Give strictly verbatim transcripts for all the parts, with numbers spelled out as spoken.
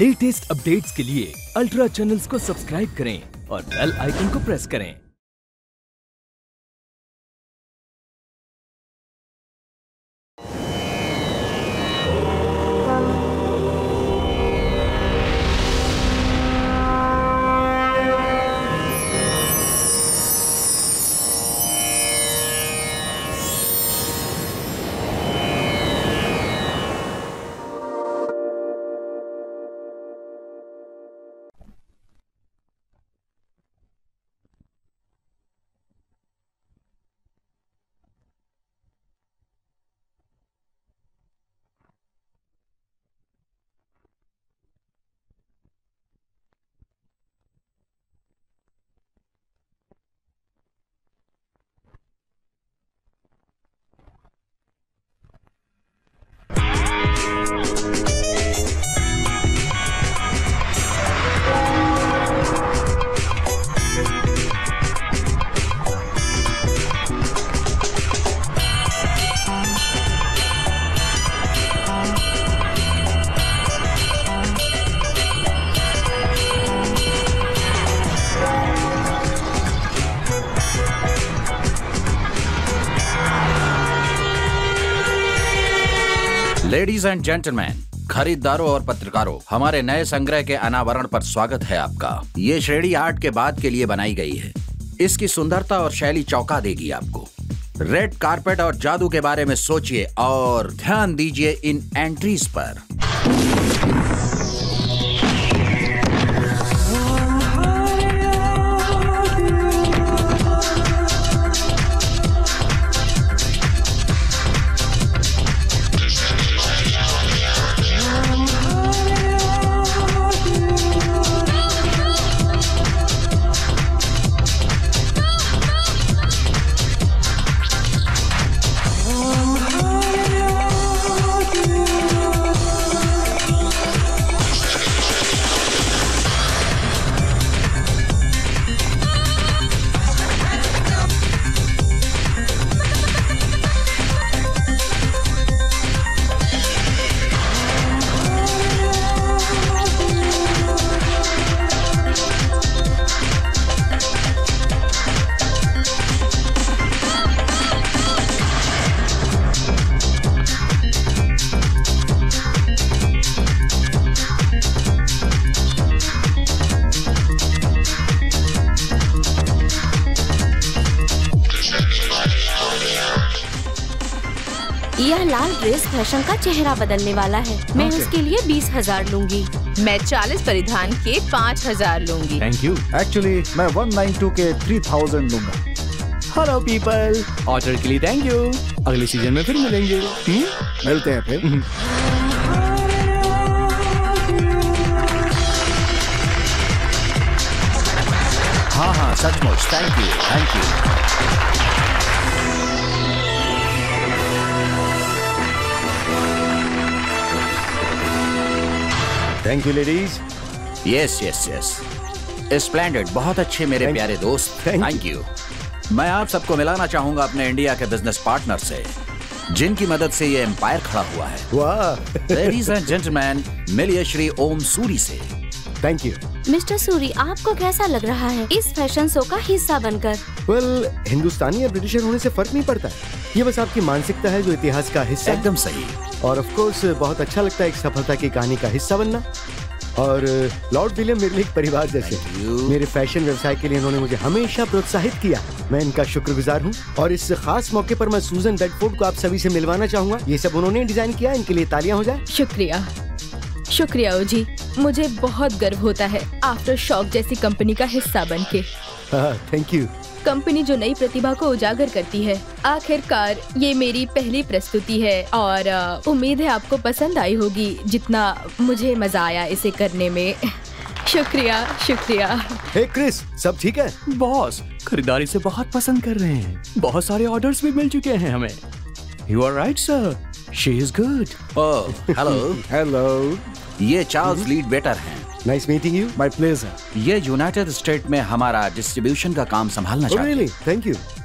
Latest updates के लिए ultra channels को सब्सक्राइब करें और बेल आइकन को प्रेस करें। लेडीज एंड जेंटलमैन, खरीदारों और पत्रकारों, हमारे नए संग्रह के अनावरण पर स्वागत है आपका। ये श्रेणी आर्ट के बाद के लिए बनाई गई है। इसकी सुंदरता और शैली चौंका देगी आपको। रेड कारपेट और जादू के बारे में सोचिए और ध्यान दीजिए इन एंट्रीज पर। यह लाल ड्रेस फैशन का चेहरा बदलने वाला है। मैं okay. उसके लिए बीस हजार लूंगी। मैं चालीस परिधान के पाँच हजार लूंगी। Thank you. एक्चुअली मैं एक सौ बानवे के तीन हज़ार लूंगा। हेलो पीपल, ऑर्डर के लिए थैंक यू। अगले सीजन में फिर मिलेंगे। हुँ? मिलते हैं फिर। हाँ हाँ सचमुच, thank you thank you. Thank you ladies. Yes yes yes splendid, बहुत अच्छे मेरे Thank प्यारे दोस्त, Thank थैंक यू। मैं आप सबको मिलाना चाहूंगा अपने इंडिया के बिजनेस पार्टनर से, जिनकी मदद से ये एम्पायर खड़ा हुआ है। वाह। लेडीज एंड जेंटलमैन, मिलिए श्री ओम सूरी से। Thank you. मिस्टर सूरी, आपको कैसा लग रहा है इस फैशन शो का हिस्सा बनकर? वेल well, हिंदुस्तानी या ब्रिटिशर होने से फर्क नहीं पड़ता है। ये बस आपकी मानसिकता है जो इतिहास का हिस्सा। एकदम सही। और ऑफ कोर्स बहुत अच्छा लगता है एक सफलता की कहानी का हिस्सा बनना। और लॉर्ड विलियम मेरे लिए एक परिवार जैसे। मेरे फैशन व्यवसाय के लिए इन्होंने मुझे हमेशा प्रोत्साहित किया। मैं इनका शुक्रगुजार हूँ। और इस खास मौके पर मैं सूजन बेडफोर्ड को आप सभी से मिलवाना चाहूंगा। ये सब उन्होंने डिजाइन किया, इनके लिए तालियां हो जाए। शुक्रिया शुक्रिया ओ जी, मुझे बहुत गर्व होता है आफ्टर शॉक जैसी कंपनी का हिस्सा बनके। Thank you. कंपनी जो नई प्रतिभा को उजागर करती है। आखिरकार ये मेरी पहली प्रस्तुति है और उम्मीद है आपको पसंद आई होगी जितना मुझे मजा आया इसे करने में। शुक्रिया शुक्रिया। हे क्रिस, सब ठीक है? बॉस खरीदारी से बहुत पसंद कर रहे हैं। बहुत सारे ऑर्डर्स भी मिल चुके हैं हमें। You are right sir, she is good. Oh hello. Hello. ये चार्ल्स लीड बेटर हैं। Nice meeting you. My pleasure. ये यूनाइटेड स्टेट में हमारा डिस्ट्रीब्यूशन का काम संभालना चाहते हैं। रियली? Thank you.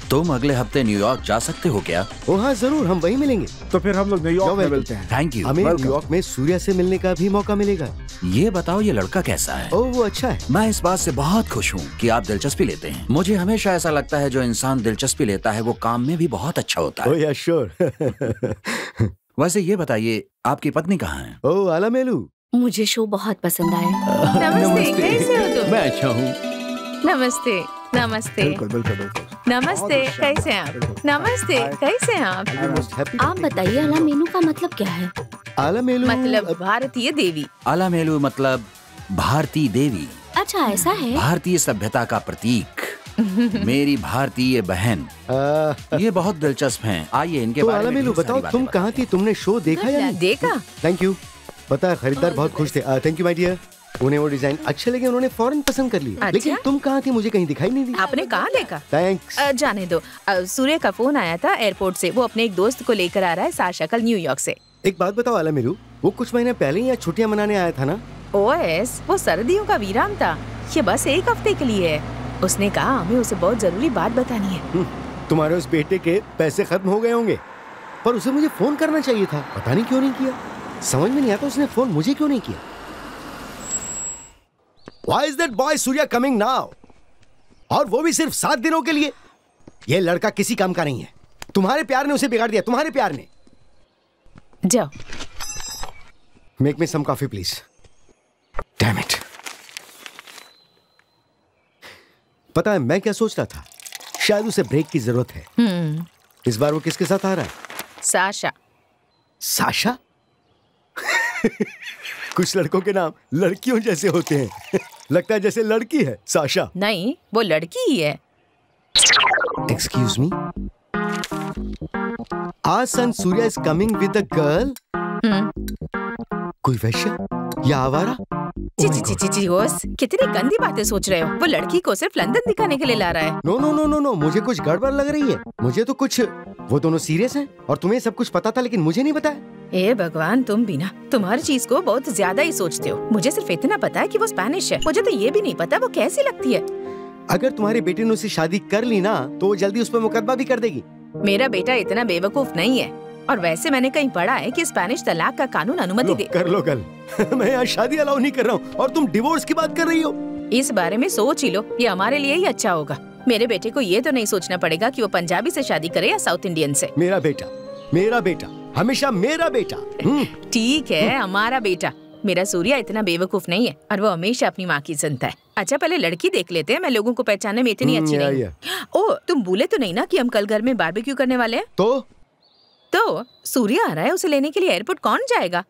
तुम अगले हफ्ते न्यूयॉर्क जा सकते हो क्या? ओ हाँ जरूर, हम वहीं मिलेंगे। तो फिर हम लोग न्यूयॉर्क में मिलते हैं। Thank you. हमें न्यूयॉर्क में सूर्या से मिलने का भी मौका मिलेगा। ये बताओ ये लड़का कैसा है? ओ वो अच्छा है। मैं इस बात से बहुत खुश हूँ कि आप दिलचस्पी लेते हैं। मुझे हमेशा ऐसा लगता है जो इंसान दिलचस्पी लेता है वो काम में भी बहुत अच्छा होता ओ है। या श्योर। वैसे ये बताइए आपकी पत्नी कहाँ है? ओ आलामेलू, मुझे शो बहुत पसंद आया। नमस्ते, कैसे हो तुम? मैं अच्छा हूँ। नमस्ते, नमस्ते, बिल्कुल बिल्कुल बिल्कुल। नमस्ते, कैसे हैं आप? नमस्ते, कैसे हैं आप? आप बताइए आलामेलू का मतलब क्या है? आलामेलू मतलब भारतीय देवी। आलामेलू मतलब भारतीय देवी, अच्छा ऐसा है। भारतीय सभ्यता का प्रतीक। मेरी भारतीय बहन। आ, ये बहुत दिलचस्प हैं। आइए इनके तो बारे में आलामेलू ढेर सारी बताओ बातें तुम कहाँ थी? तुमने शो देखा या नहीं? देखा? Thank you. पता है खरीदार बहुत खुश थे। Thank you my dear. उन्हें वो डिजाइन अच्छे लगे, उन्होंने फौरन पसंद कर लिया। अच्छा? लेकिन तुम कहाँ थी? मुझे कहीं दिखाई नहीं दी। आपने कहाँ देखा? थैंक्स। अ, जाने दो। अ, सूर्य का फोन आया था एयरपोर्ट से। वो अपने एक दोस्त को लेकर आ रहा है साशा कल न्यूयॉर्क से। एक बात बताओ आलामेलू, वो कुछ महीने पहले ही यहाँ छुट्टियाँ मनाने आया था ना? ओएस, वो सर्दियों का विराम था। ये बस एक हफ्ते के लिए है। उसने कहा हमें उसे बहुत जरूरी बात बतानी है। हम्म, तुम्हारे उस बेटे के पैसे खत्म हो गए होंगे, पर उसे मुझे फोन करना चाहिए था। पता नहीं क्यों नहीं किया। समझ में नहीं आता उसने फोन मुझे क्यों नहीं किया। Why is that boy Surya coming now? और वो भी सिर्फ सात दिनों के लिए। ये लड़का किसी काम का नहीं है। तुम्हारे प्यार ने उसे बिगाड़ दिया, तुम्हारे प्यार ने। जाओ। Make me some coffee please. Damn it. पता है मैं क्या सोच रहा था? शायद उसे ब्रेक की जरूरत है। हम्म, इस बार वो किसके साथ आ रहा है? साशा। साशा? कुछ लड़कों के नाम लड़कियों जैसे होते हैं। लगता है जैसे लड़की है साशा। नहीं, वो लड़की ही है। एक्सक्यूज मी, आज son Surya is coming with a girl. कोई वैश्य या आवारा? ची ची ची ची ची ओस, कितनी गंदी बातें सोच रहे हो। वो लड़की को सिर्फ लंदन दिखाने के लिए ला रहा है। No no no no no, मुझे कुछ गड़बड़ लग रही है। मुझे तो कुछ, वो दोनों सीरियस हैं और तुम्हें सब कुछ पता था लेकिन मुझे नहीं बताया। ए भगवान, तुम भी ना, तुम हर चीज को बहुत ज्यादा ही सोचते हो। मुझे सिर्फ इतना पता है कि वो स्पेनिश है। मुझे तो ये भी नहीं पता वो कैसी लगती है। अगर तुम्हारे बेटे ने उससे शादी कर ली ना तो वो जल्दी उस पर मुकदमा भी कर देगी। मेरा बेटा इतना बेवकूफ नहीं है। और वैसे मैंने कहीं पढ़ा है कि स्पेनिश तलाक का कानून अनुमति लो, दे। कर लो कल। मैं यहाँ शादी अलाउ नहीं कर रहा हूँ और तुम डिवोर्स की बात कर रही हो। इस बारे में सोच ही लो, ये हमारे लिए ही अच्छा होगा। मेरे बेटे को ये तो नहीं सोचना पड़ेगा कि वो पंजाबी से शादी करे या साउथ इंडियन से। मेरा बेटा, मेरा बेटा, हमेशा मेरा बेटा। हम्म, ठीक है, हमारा बेटा। मेरा सूर्या इतना बेवकूफ नहीं है और वो हमेशा अपनी माँ की सुनता है। अच्छा पहले लड़की देख लेते हैं। मैं लोगों को पहचानने में इतनी अच्छी हम्म, नहीं या, हूँ। ओ, तुम भूले तो नहीं ना कि हम कल घर में बारबेक्यू करने वाले हैं? तो तो सूर्या आ रहा है, उसे लेने के लिए एयरपोर्ट कौन जाएगा?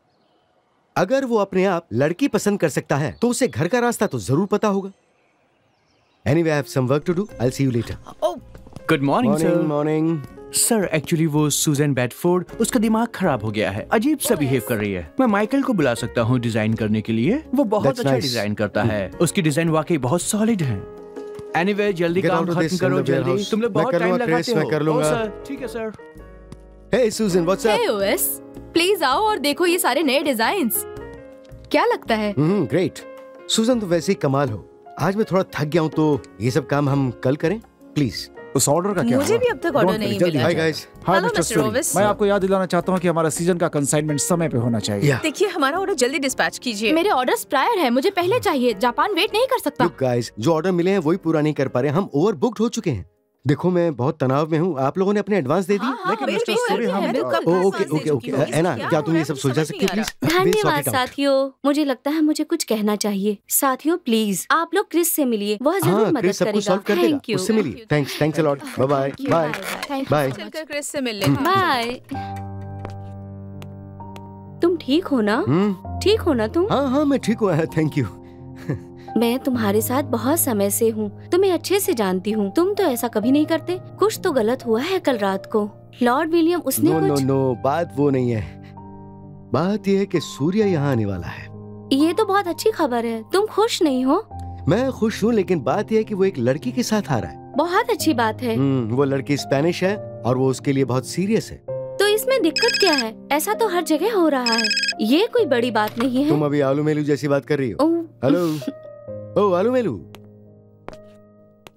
अगर वो अपने आप लड़की पसंद कर सकता है तो उसे घर का रास्ता तो जरूर पता होगा। Anyway, I have some work to do. I'll see you later. Oh, good morning Morning, sir. morning. Sir actually वो सुजैन बेडफोर्ड, उसका दिमाग खराब हो गया है। अजीब सा बिहेव कर रही है। मैं माइकल को बुला सकता हूँ डिजाइन करने के लिए। वो बहुत That's अच्छा nice. डिजाइन करता है। उसकी डिजाइन वाकई बहुत सॉलिड है। एनीवे जल्दी Get काम out of खत्म this करो in the जल्दी। warehouse. तुम लोग मैं बहुत कर टाइम लूंगा, लगाते Chris, हो। मैं कर ओ, लूंगा। सर, ठीक है sir. Hey Susan, what's up? Hey, ओएस, प्लीज आओ और देखो ये सारे नए डिजाइन्स। क्या लगता है? हम्म, ग्रेट। सुजन तो वैसे ही कमाल हो। आज मैं थोड़ा थक गया हूँ तो ये सब काम हम कल करें प्लीज। उस ऑर्डर का क्या मुझे हुआ? भी अब तक ऑर्डर Don't नहीं worry, जल्दी मिला। आ हाय जाएगा। Guys. Hi Hello, mister Mister Suri, Ovis. मैं आपको याद दिलाना चाहता हूँ कि हमारा सीजन का कंसाइनमेंट समय पे होना चाहिए। या देखिए हमारा ऑर्डर जल्दी डिस्पैच कीजिए। मेरे ऑर्डर्स प्रायर है, मुझे पहले चाहिए। जापान वेट नहीं कर सकता। लुक गाइस, जो ऑर्डर मिले हैं वही पूरा नहीं कर पा रहे। हम ओवर बुक्ड हो चुके हैं। देखो मैं बहुत तनाव में हूँ। आप लोगों ने अपने एडवांस दे दी? लेकिन बिल्कुल, मिस्टर सूरी, बिल्कुल, हम- मैं तो कब ओ, का ओके एडवांस दे ओके चुकी ओके हूँ। है ना, क्या क्या हो तुम रहा ये है? सब मुझे सुलझा समझ सकती नहीं है आ रहा। प्लीज? We'll sort धन्यवाद it out. साथियों। मुझे लगता है मुझे कुछ कहना चाहिए। साथियों प्लीज आप लोग क्रिस से मिलिए, वह जरूर हाँ, मदद क्रिस सब कुछ करेगा। सॉल्व कर देगा। Thank you. उससे मिलिए। Thanks, thanks a lot. Bye bye bye bye. चलकर क्रिस से मिल लेते हैं। बाय। तुम ठीक हो ना? हम्म, ठीक हो ना तुम? हाँ हाँ मैं ठीक हूँ। Thank you. मैं तुम्हारे साथ बहुत समय से हूँ, तुम्हें अच्छे से जानती हूँ। तुम तो ऐसा कभी नहीं करते। कुछ तो गलत हुआ है कल रात को। लॉर्ड विलियम उसने नो नो कुछ नो, बात वो नहीं है। बात यह है कि सूर्य यहाँ आने वाला है। ये तो बहुत अच्छी खबर है। तुम खुश नहीं हो? मैं खुश हूँ लेकिन बात यह है कि वो एक लड़की के साथ आ रहा है। बहुत अच्छी बात है। हम्म, वो लड़की स्पेनिश है और वो उसके लिए बहुत सीरियस है। तो इसमें दिक्कत क्या है? ऐसा तो हर जगह हो रहा है। ये कोई बड़ी बात नहीं है। तुम अभी आलू मेलू जैसी बात कर रही हो। ओह, हेलो, ओ आलू मेलू।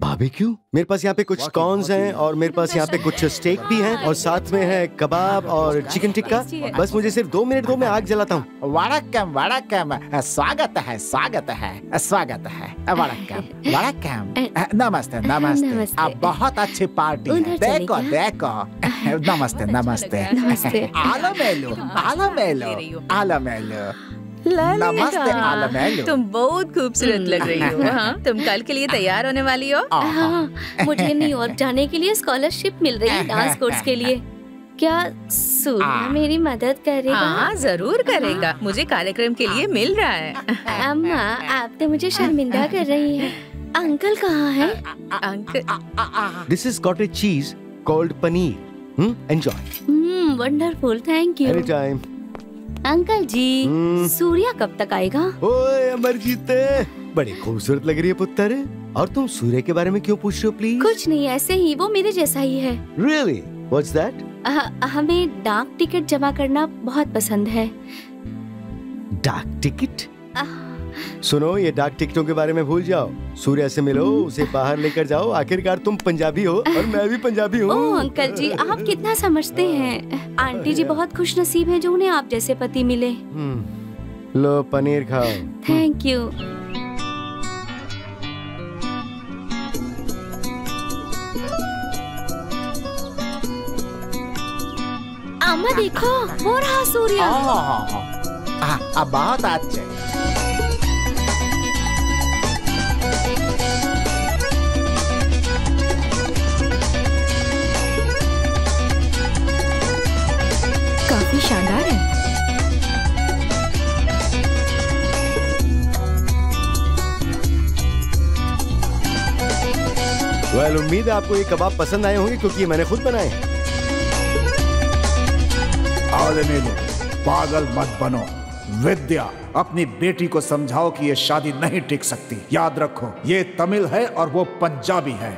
बारबेक्यू? मेरे पास यहाँ पे कुछ कॉर्न्स हैं और मेरे पास यहाँ पे कुछ स्टेक भी हैं और साथ में है कबाब और चिकन टिक्का। बस मुझे सिर्फ दो मिनट दो, मैं आग जलाता हूँ। वड़क्कम वड़क्कम, स्वागत है स्वागत है स्वागत है। वड़क्कम वड़क्कम, नमस्ते नमस्ते। अब बहुत अच्छी पार्टी है, देखो देखो। नमस्ते नमस्ते। आलो मेलू आलो मेलू आलो मेलू। नमस्ते आलमेलू। तुम बहुत खूबसूरत लग रही हो। हाँ, तुम कल के लिए तैयार होने वाली हो? हाँ, मुझे न्यूयॉर्क जाने के लिए स्कॉलरशिप मिल रही है डांस कोर्स के लिए। क्या सूर्या मेरी मदद करेगा? हाँ, जरूर करेगा। मुझे कार्यक्रम के लिए मिल रहा है। अम्मा, आप तो मुझे शर्मिंदा कर रही हैं। अंकल कहाँ है? Uncle, this is cottage cheese called paneer. Enjoy. Hmm, wonderful, thank you. Any time. Uncle ji, Surya कब तक आएगा? ओए अमरजीत, बड़ी खूबसूरत लग रही है पुत्र। और तुम सूर्य के बारे में क्यों पूछ रहे हो प्लीज? कुछ नहीं, ऐसे ही, वो मेरे जैसा ही है। Really? What's that? हमें डाक टिकट जमा करना बहुत पसंद है। डाक टिकट? सुनो, ये डाक टिकटों के बारे में भूल जाओ। सूर्या से मिलो, उसे बाहर लेकर जाओ। आखिरकार तुम पंजाबी हो और मैं भी पंजाबी हूँ। ओह अंकल जी, आप कितना समझते हैं। आंटी जी बहुत खुश नसीब है जो उन्हें आप जैसे पति मिले। लो पनीर खाओ। Thank you. अम्मा देखो, वो रहा सूर्या। अब बहुत अच्छे। काफी शानदार है। वेल, उम्मीद है आपको ये कबाब पसंद आए होंगे क्योंकि ये मैंने खुद बनाए हैं। आलमेलू, पागल मत बनो। विद्या, अपनी बेटी को समझाओ कि ये शादी नहीं टिक सकती। याद रखो, ये तमिल है और वो पंजाबी है।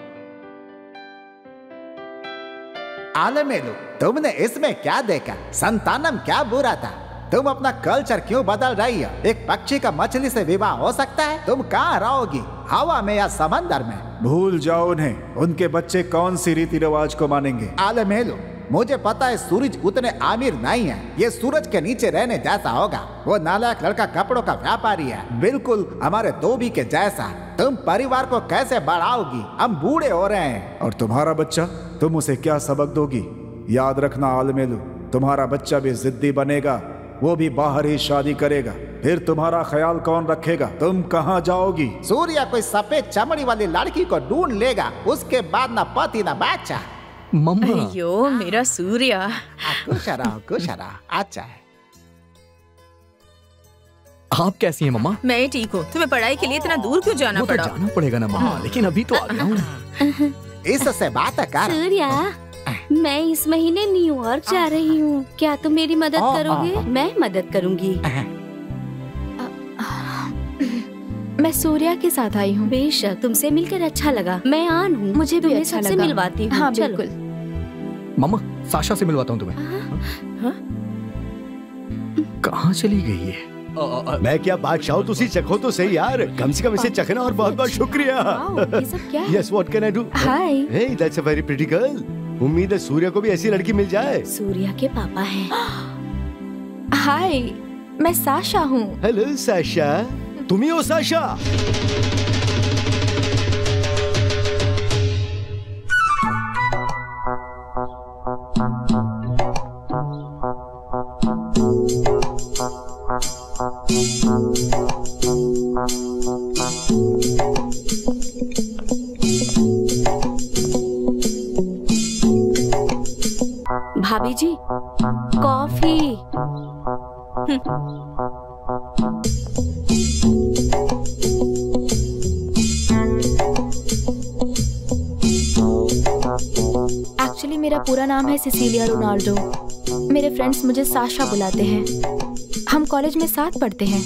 आलमेलू, तुमने इसमें क्या देखा? संतानम क्या बुरा था? तुम अपना कल्चर क्यों बदल रही हो? एक पक्षी का मछली से विवाह हो सकता है? तुम कहाँ रहोगी, हवा में या समंदर में? भूल जाओ उन्हें। उनके बच्चे कौन सी रीति रिवाज को मानेंगे? आलमेलू, मुझे पता है सूरज उतने आमिर नहीं है। ये सूरज के नीचे रहने जैसा होगा। वो नालायक लड़का कपड़ों का व्यापारी है, बिल्कुल हमारे धोबी के जैसा। तुम परिवार को कैसे बढ़ाओगी? हम बूढ़े हो रहे हैं। और तुम्हारा बच्चा, तुम उसे क्या सबक दोगी? याद रखना आलमेलू, तुम्हारा बच्चा भी जिद्दी बनेगा। वो भी बाहर ही शादी करेगा। फिर तुम्हारा ख्याल कौन रखेगा? तुम कहाँ जाओगी? सूर्या कोई सफेद चमड़ी वाली लड़की को ढूंढ लेगा। उसके बाद ना पति ना बच्चा। मम्मा। अयो मेरा सूर्या। खुश रहो खुश रहो। अच्छा है। आप कैसी हैं मम्मा? मैं ठीक हूँ। तुम्हें पढ़ाई के लिए इतना दूर क्यों जाना वो तो पड़ा? जाना पड़ेगा ना मम्मा, लेकिन अभी तो आ गया हूँ। इससे बात कर। सूर्या, मैं इस महीने न्यूयॉर्क जा रही हूँ। क्या तुम मेरी मदद करोगे? मैं मदद करूँगी। मैं सूर्या के साथ आई हूँ। बेशक, तुमसे मिलकर अच्छा लगा। मैं आन हूँ, मुझे भी अच्छा सबसे लगा। मिलवाती हूँ। हाँ चलो। बिल्कुल। मम्मा, साशा से मिलवाता हूँ तुम्हें। कहाँ चली गई है? मैं क्या बादशाह हूँ, तुसी चखो तो सही यार। कम से कम इसे चखना। और बहुत बहुत शुक्रिया। वाओ, ये सब क्या है? Yes, what can I do? Hi. Hey, that's a very pretty girl. उम्मीद है सूर्या को भी ऐसी लड़की मिल जाए। सूर्या के पापा हैं। हाय, मैं साशा हूँ। हेलो साशा, तुम ही हो साशा? भाभी जी, कॉफी। एक्चुअली मेरा पूरा नाम है सिसिलिया रोनाल्डो। मेरे फ्रेंड्स मुझे साशा बुलाते हैं। हम कॉलेज में साथ पढ़ते हैं।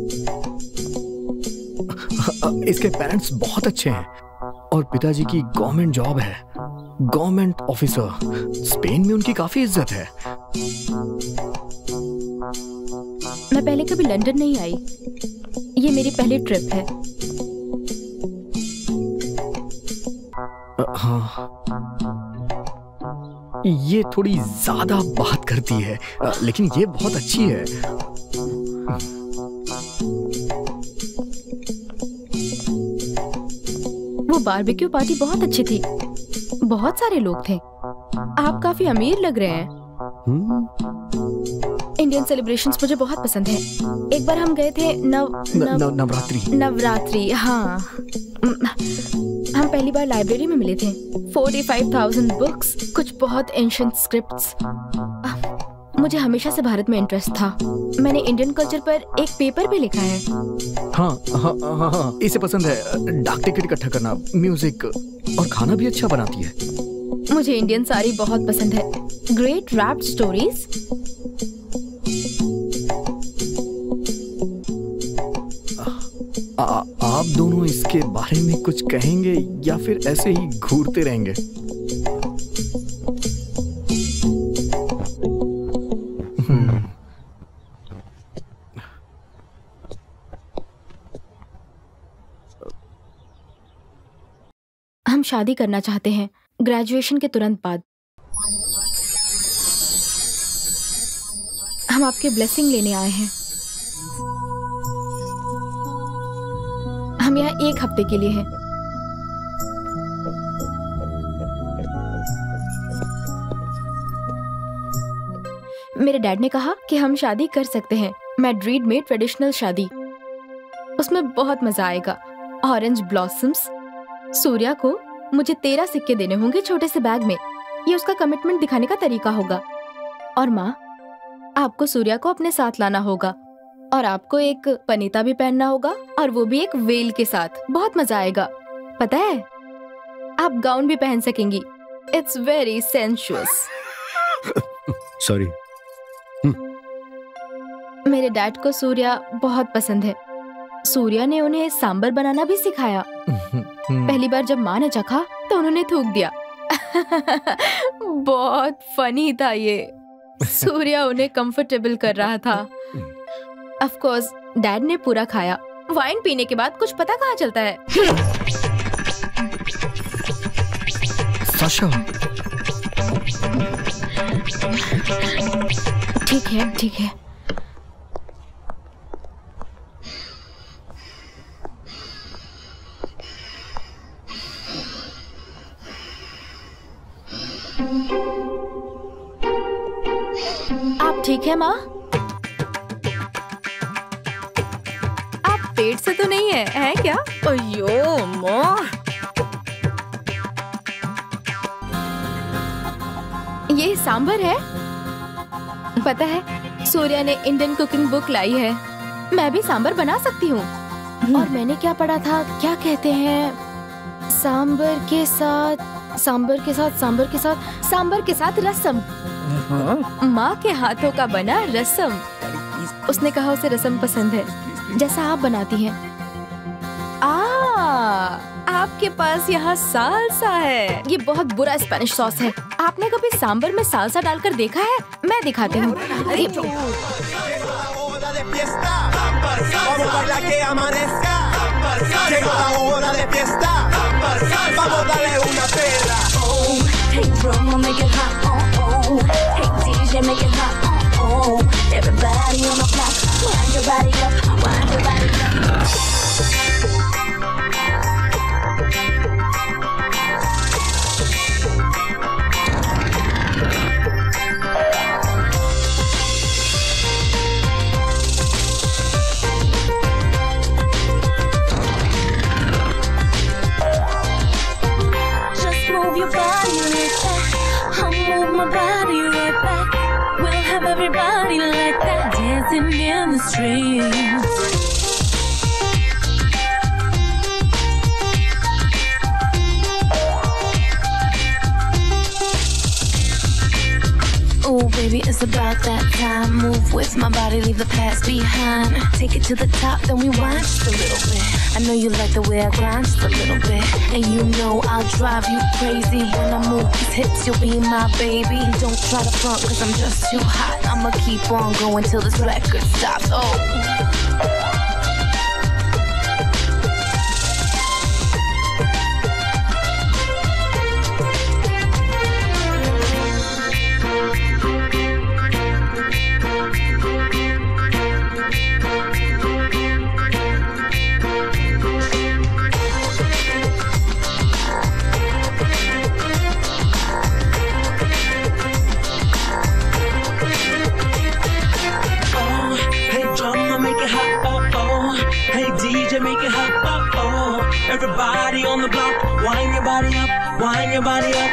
इसके पेरेंट्स बहुत अच्छे हैं और पिताजी की गवर्नमेंट जॉब है, गवर्नमेंट ऑफिसर। स्पेन में उनकी काफी इज्जत है। मैं पहले कभी लंदन नहीं आई। ये मेरी पहली ट्रिप है। ये थोड़ी ज्यादा बात करती है, लेकिन ये बहुत अच्छी है। वो बारबेक्यू पार्टी बहुत अच्छी थी, बहुत सारे लोग थे। आप काफी अमीर लग रहे हैं। इंडियन सेलिब्रेशंस मुझे बहुत पसंद है। एक बार हम गए थे नव, नव, नव, नवरात्रि नवरात्रि हाँ। हम पहली बार लाइब्रेरी में मिले थे। पैंतालीस हज़ार बुक्स, कुछ बहुत एंशिएंट स्क्रिप्ट्स। मुझे हमेशा से भारत में इंटरेस्ट था। मैंने इंडियन कल्चर पर एक पेपर भी लिखा है। हाँ हाँ हाँ हाँ, इसे पसंद है। डाक टिकट इकट्ठा करना, म्यूजिक और खाना भी अच्छा बनाती है। मुझे इंडियन साड़ी बहुत पसंद है। Great wrapped stories. आ, आप दोनों इसके बारे में कुछ कहेंगे या फिर ऐसे ही घूरते रहेंगे? हम शादी करना चाहते हैं ग्रेजुएशन के तुरंत बाद। हम आपके ब्लेसिंग लेने आए हैं। हम यहाँ एक हफ्ते के लिए हैं। मेरे डैड ने कहा कि हम शादी कर सकते हैं, मैड्रिड में ट्रेडिशनल शादी। उसमें बहुत मजा आएगा। Orange blossoms. सूर्या को मुझे तेरह सिक्के देने होंगे छोटे से बैग में। ये उसका कमिटमेंट दिखाने का तरीका होगा। और माँ, आपको सूर्या को अपने साथ लाना होगा और आपको एक पनीता भी पहनना होगा, और वो भी एक वेल के साथ। बहुत मजा आएगा। पता है, आप गाउन भी पहन सकेंगी। It's very sensuous. सॉरी। मेरे डैड को सूर्या बहुत पसंद है। सूर्या ने उन्हें सांबर बनाना भी सिखाया। पहली बार जब माँ ने चखा तो उन्होंने थूक दिया। बहुत फनी था ये। सूर्या उन्हें कंफर्टेबल कर रहा था। ऑफ कोर्स डैड ने पूरा खाया। वाइन पीने के बाद कुछ पता कहाँ चलता है। साशा। ठीक है ठीक है। आप ठीक है माँ? आप पेट से तो नहीं है, है क्या? अयो माँ, ये सांभर है। पता है, सूर्या ने इंडियन कुकिंग बुक लाई है। मैं भी सांभर बना सकती हूँ। और मैंने क्या पढ़ा था, क्या कहते हैं, सांभर के साथ सांभर के साथ सांभर के साथ सांभर के साथ रसम। माँ के हाथों का बना रसम। उसने कहा उसे रसम पसंद है, जैसा आप बनाती हैं। आ, आपके पास यहाँ सालसा है। ये बहुत बुरा स्पेनिश सॉस है। आपने कभी सांभर में सालसा डालकर देखा है? मैं दिखाती हूँ। Everybody like that, dancing in the streets. Oh baby, it's about that time. Move with my body, leave the past behind. Take it to the top, then we wind just a little bit. I know you like the way I grind just a little bit. And you know I'll drive you crazy. When I move these hips, you'll be my baby. Don't try to front, cause I'm just too hot. I'ma keep on going till this record stops. Oh. Everybody on the block, wind your body up, wind your body up.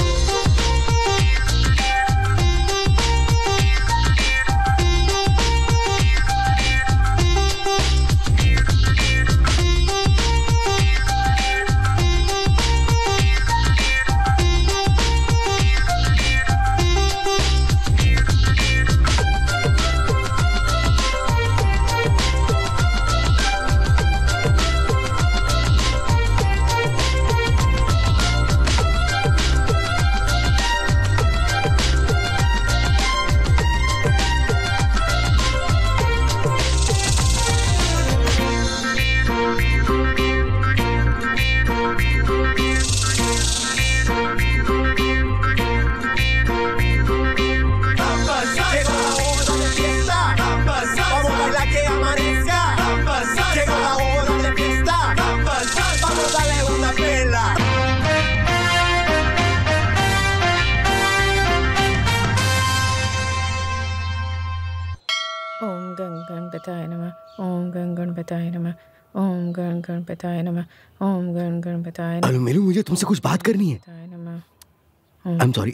गणपताय नमः, ओम गण गणपताय नमः, ओम गण गणपताय नमः, ओम गण गणपताय नमः। Hello Meru, मुझे तुमसे कुछ बात करनी है। I am sorry.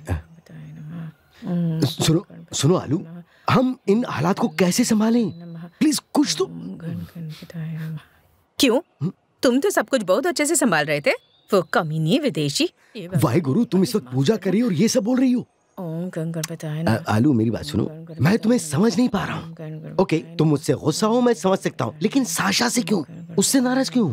सुनो सुनो आलू, हम इन हालात को कैसे संभालें? प्लीज कुछ तो। क्यों? तुम तो सब कुछ बहुत अच्छे से संभाल रहे थे, वो कमीनी विदेशी। वाहे गुरु, तुम इस वक्त पूजा कर रही हो और ये सब बोल रही हो। ओम गण गणपताय नमः। आलू मेरी बात सुनो, मैं तुम्हें समझ नहीं पा रहा हूँ। ओके, तुम मुझसे गुस्सा हो, मैं समझ सकता हूँ, लेकिन साशा से क्यों? उससे नाराज क्यों?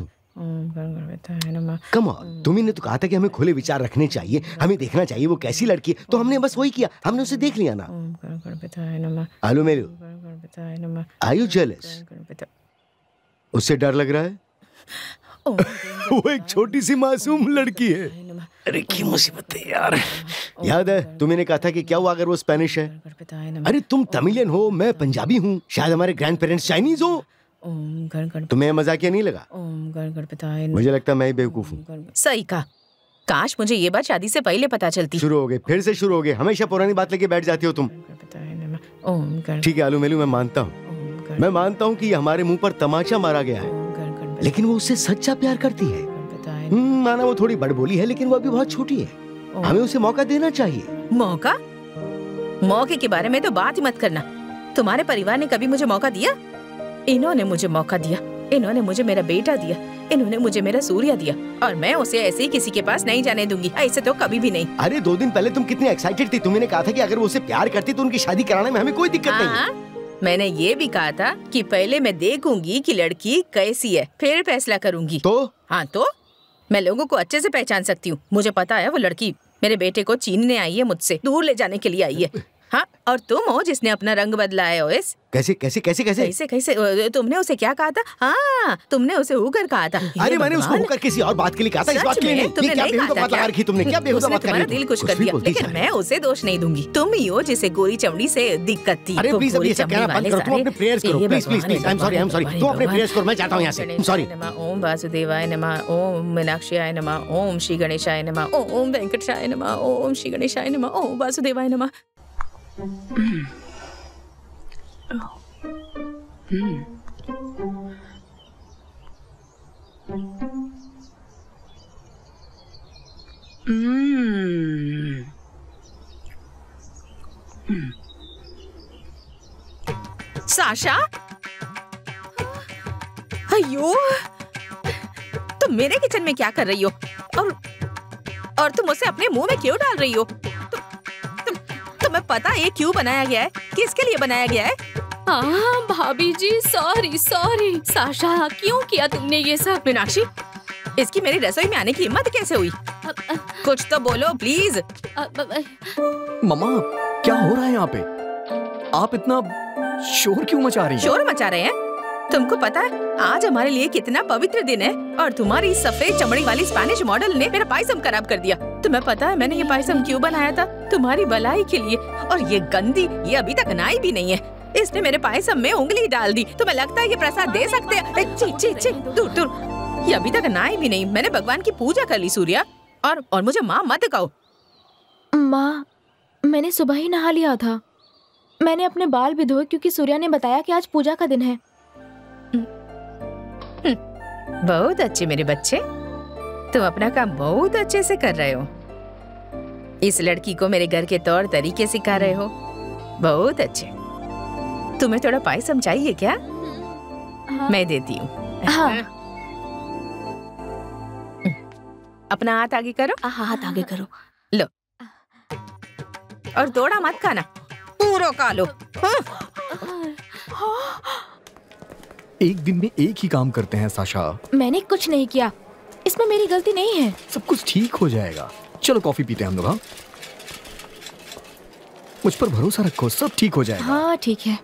कम ऑन, तुम्ही ने तो कहा था कि हमें खुले विचार रखने चाहिए, हमें देखना चाहिए वो कैसी लड़की है, तो हमने बस वही किया, हमने उसे देख लिया ना। आलू मेरू, आर यू जेलस? उससे डर लग रहा है? वो एक छोटी सी मासूम लड़की है। अरे क्या मुसीबत है यार। याद है तुम्हें कहा था कि क्या हुआ अगर वो स्पेनिश है? अरे तुम तमिलियन हो, मैं पंजाबी हूँ, शायद हमारे ग्रैंड पेरेंट्स चाइनीज हो। तुम्हें मजाकिया नहीं लगा? मुझे लगता मैं ही बेवकूफ हूँ। सही कहा, काश मुझे ये बात शादी से पहले पता चलती। शुरू हो गए, फिर से शुरू हो गए, हमेशा पुरानी बात लेके बैठ जाती हो तुम। ठीक है आलू मेलू, मैं मानता हूँ, मैं मानता हूँ कि ये हमारे मुंह पर तमाचा मारा गया है, लेकिन वो उससे सच्चा प्यार करती है। माना वो थोड़ी बड़बोली है, लेकिन वो अभी बहुत छोटी है, हमें उसे मौका देना चाहिए। मौका? मौके के बारे में तो बात ही मत करना। तुम्हारे परिवार ने कभी मुझे मौका दिया? इन्होंने मुझे मौका दिया, इन्होंने मुझे मेरा बेटा दिया, इन्होंने मुझे मेरा सूर्या दिया, और मैं उसे ऐसे ही किसी के पास नहीं जाने दूंगी, ऐसे तो कभी भी नहीं। अरे दो दिन पहले तुम कितनी एक्साइटेड थी, तुमने कहा था कि अगर वो उसे प्यार करती तो उनकी शादी कराने में हमें कोई दिक्कत नहीं। मैंने ये भी कहा था कि पहले मैं देखूंगी कि लड़की कैसी है, फिर फैसला करूंगी। तो? हाँ तो मैं लोगों को अच्छे से पहचान सकती हूँ। मुझे पता है वो लड़की मेरे बेटे को छीनने आई है, मुझसे दूर ले जाने के लिए आई है। हाँ, और तुम हो जिसने अपना रंग बदला है। ओएस कैसे कैसे कैसे कैसे कैसे कैसे तुमने उसे क्या कहा था? हाँ, तुमने उसे हुकर कहा था। अरे मैंने उसको हुकर किसी और बात के लिए कहा था, इस बात के लिए नहीं। तुमने क्या नहीं बेहुदा बात लगा रखी तुमने? क्या बेहुदा बात कर रही हो? दिल खुश कर दिया, लेकिन मैं उसे दोष नहीं दूंगी। तुम ही हो जिसे गोरी चमड़ी से दिक्कत थी। अरे प्लीज अभी ऐसा कहना बंद करो, तुम अपने प्रेयर्स करो, please please please. I am sorry, I am sorry, तुम अपने प्रेयर्स करो, मैं चाहता हूँ यहाँ से। सॉरी। ओम वासुदेवाय नमः, ओम मीनाक्षीय नमः, ओम श्री गणेशाय नमः, ओम वेंकटेशाय नमः, ओम श्री गणेशाय नमः, ओम वासुदेवाय नमः। Hmm. Hmm. Hmm. साशा, अयो, तुम मेरे किचन में क्या कर रही हो? और और तुम उसे अपने मुंह में क्यों डाल रही हो? तुम, तुम, तुम्हें पता है ये क्यों बनाया गया है? किसके लिए बनाया गया है? हाँ भाभी जी, सॉरी सॉरी। साशा, क्यों किया तुमने ये सब? मीनाक्षी, इसकी मेरी रसोई में आने की हिम्मत कैसे हुई? कुछ तो बोलो प्लीज। मम्मा, क्या हो रहा है यहाँ पे? आप इतना शोर क्यों मचा रही हैं? शोर मचा रहे हैं? तुमको पता है आज हमारे लिए कितना पवित्र दिन है, और तुम्हारी सफेद चमड़ी वाली स्पेनिश मॉडल ने मेरा पायसम खराब कर दिया। तुम्हें पता है मैंने ये पायसम क्यों बनाया था? तुम्हारी भलाई के लिए। और ये गंदी, ये अभी तक नहाई भी नहीं है, इसने मेरे पायसम में उंगली डाल दी। तुम्हें लगता है ये प्रसाद दे सकते हैं? ची ची ची, दूर दूर। ये अभी तक नहाई भी नहीं। मैंने भगवान की पूजा कर ली सूर्या, और और मुझे माँ मत कहो। माँ, मैंने सुबह ही नहा लिया था। मैंने अपने बाल भी धोए क्योंकि सूर्या ने बताया कि आज पूजा का दिन है। बहुत अच्छे मेरे बच्चे। तुम अपना काम बहुत अच्छे से कर रहे हो। इस लड़की को मेरे घर के तौर तरीके सिखा रहे हो, बहुत अच्छे। तुम्हें थोड़ा पायसम चाहिए क्या? हाँ। मैं देती हूँ। हाँ। अपना हाथ आगे करो। हाँ, हाथ आगे करो। लो, और थोड़ा मत खाना, पूरा खा लो। एक दिन में एक ही काम करते हैं साशा। मैंने कुछ नहीं किया, इसमें मेरी गलती नहीं है। सब कुछ ठीक हो जाएगा। चलो कॉफी पीते हैं हम लोग। हाँ, मुझ पर भरोसा रखो, सब ठीक हो जाएगा। हाँ ठीक है।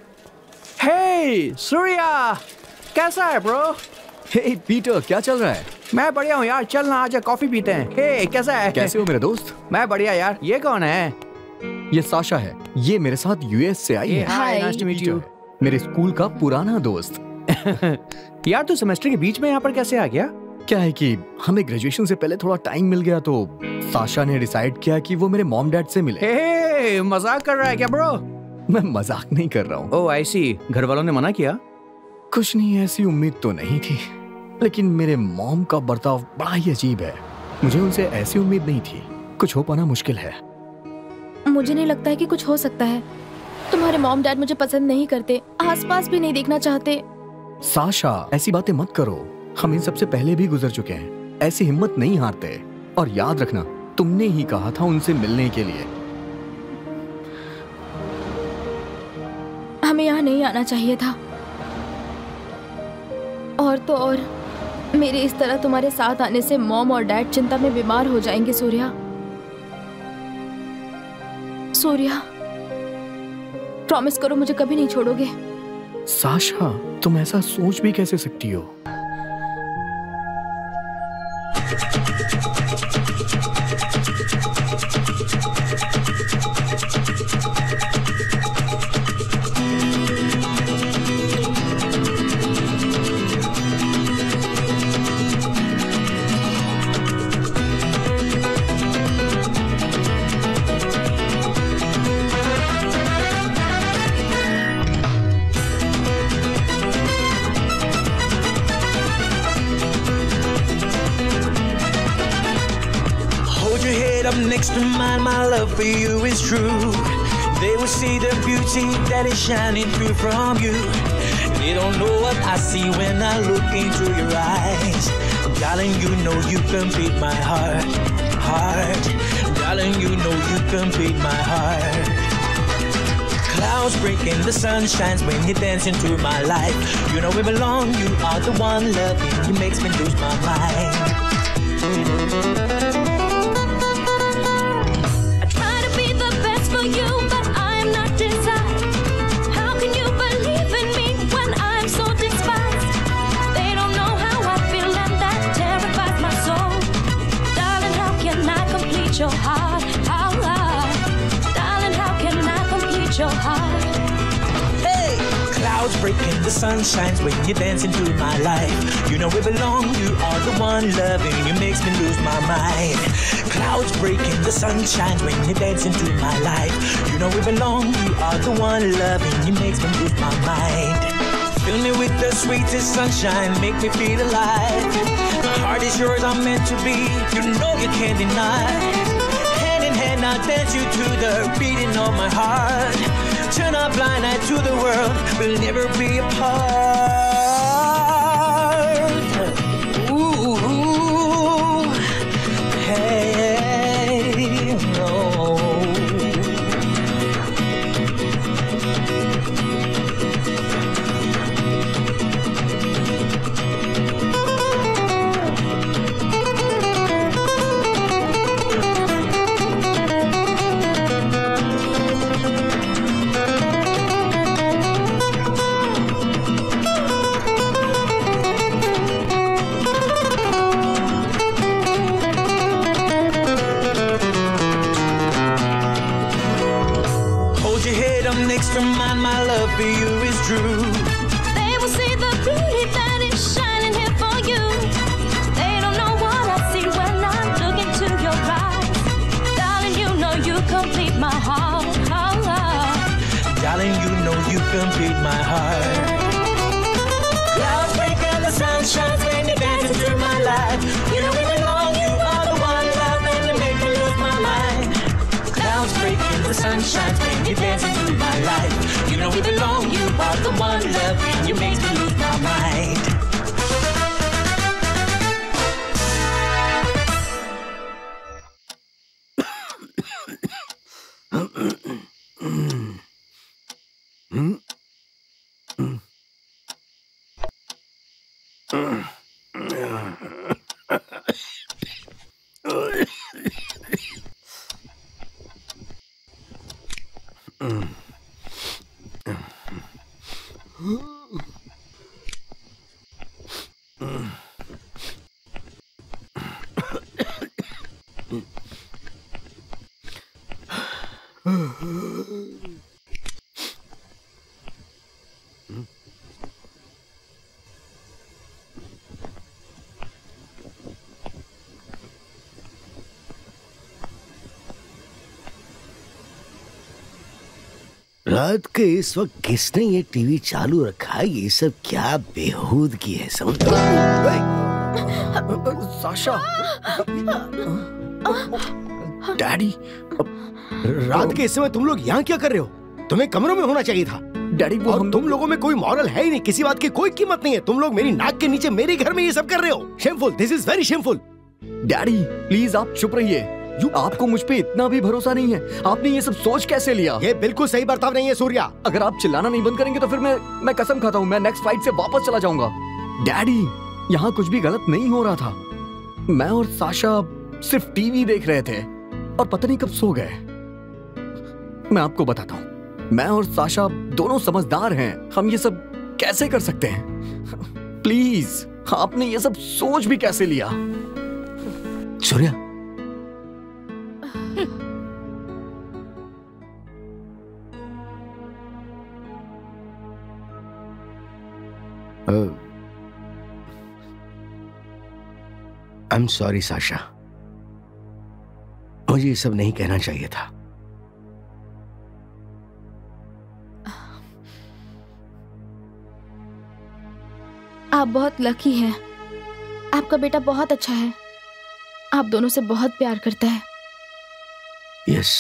हे सूर्या, कैसा है ब्रो? हे पीटर, क्या चल रहा है? मैं बढ़िया हूँ यार, चल ना आजा कॉफी पीते हैं। हे कैसा है? कैसे हो मेरे दोस्त? मैं बढ़िया यार। ये कौन है? ये साशा है, ये मेरे साथ यूएस से आई है। Hi, nice to meet you. मेरे स्कूल का पुराना दोस्त। यार तू सेमेस्टर के बीच में यहाँ पर कैसे आ गया? क्या है कि हमें ग्रेजुएशन से पहले थोड़ा टाइम मिल गया तो साशा ने डिसाइड किया कि वो मेरे मॉम डैड से मिले। हे, मजाक कर रहा है क्या ब्रो? मैं मजाक नहीं कर रहा हूँ। ओह आई सी, घर वालों ने मना किया? कुछ नहीं, ऐसी उम्मीद तो नहीं थी, लेकिन मेरे मॉम का बर्ताव बड़ा ही अजीब है। मुझे उनसे ऐसी उम्मीद नहीं थी। कुछ हो पाना मुश्किल है। मुझे नहीं लगता है कि कुछ हो सकता है। तुम्हारे मॉम डैड मुझे पसंद नहीं करते, आसपास भी नहीं देखना चाहते। साशा, ऐसी बातें मत करो। हम इन सबसे पहले भी गुजर चुके हैं। ऐसी हिम्मत नहीं हारते। और याद रखना, तुमने ही कहा था उनसे मिलने के लिए। हमें यहाँ नहीं आना चाहिए था। और तो और मेरे इस तरह तुम्हारे साथ आने से मॉम और डैड चिंता में बीमार हो जाएंगे। सूर्या, सूर्या, प्रॉमिस करो मुझे कभी नहीं छोड़ोगे। साशा, तुम ऐसा सोच भी कैसे सकती हो? Next to mine, my love for you is true. They will see the beauty that is shining through from you. They don't know what I see when I look into your eyes. Darling, you know you complete my heart, heart. Darling, you know you complete my heart. Clouds break and the sun shines when you dance into my life. You know we belong, you are the one loving, you makes me lose my mind. You, but I'm not desired. How can you believe in me when I'm so despised? They don't know how I feel and that terrifies my soul. Darling, how can I complete your heart? How, darling, how can I complete your heart? Hey, clouds break and the sun shines when you dance into my life. You know we belong, you are the one loving, you makes me lose my mind. Clouds break and the sun shines when you dance into my life. You know we belong, you are the one loving, you makes me lose my mind. Fill me with the sweetest sunshine, make me feel alive. My heart is yours, I'm meant to be, you know you can't deny. Hand in hand I'll dance you to the beating of my heart. Turn a blind eye to the world, we'll never be apart. Ooh, hey, no. Next to mine, my love for you is true. They will see the beauty that is shining here for you. They don't know what I see when I look into your eyes. Darling, you know you complete my heart. Oh, oh. Darling, you know you complete my heart. Clouds break and the sun shines when you dance into my life. You know we belong. the sun shines when you dance into my life. You know we belong, you are the one love, and you make me lose my mind. रात के इस वक्त किसने ये TV चालू रखा है? ये सब क्या बेहूदगी है, समझ? साशा, डैडी, रात के इस समय तुम लोग यहाँ क्या कर रहे हो? तुम्हें कमरों में होना चाहिए था। डैडी, वो और हम तुम लोगों में कोई मॉरल है ही नहीं, किसी बात की कोई कीमत नहीं है। तुम लोग मेरी नाक के नीचे मेरे घर में ये सब कर रहे हो। Shameful, this is very shameful. Daddy please आप चुप रहिए। यू आपको मुझ पे इतना भी भरोसा नहीं है? आपने ये सब सोच कैसे लिया? ये बिल्कुल सही बर्ताव नहीं है सूर्या। अगर आप चिल्लाना नहीं बंद करेंगे तो फिर मैं मैं कसम खाता हूँ मैं नेक्स्ट फ्लाइट से वापस चला जाऊंगा। डैडी, यहाँ कुछ भी गलत नहीं हो रहा था। मैं और साशा सिर्फ टीवी देख रहे थे और पता नहीं कब सो गए। मैं आपको बताता हूँ, मैं और साशा दोनों समझदार हैं। हम ये सब कैसे कर सकते हैं? प्लीज, आपने ये सब सोच भी कैसे लिया? Surya, I am sorry Sasha, मुझे ये सब नहीं कहना चाहिए था। आप बहुत लकी हैं। आपका बेटा बहुत अच्छा है, आप दोनों से बहुत प्यार करता है। यस।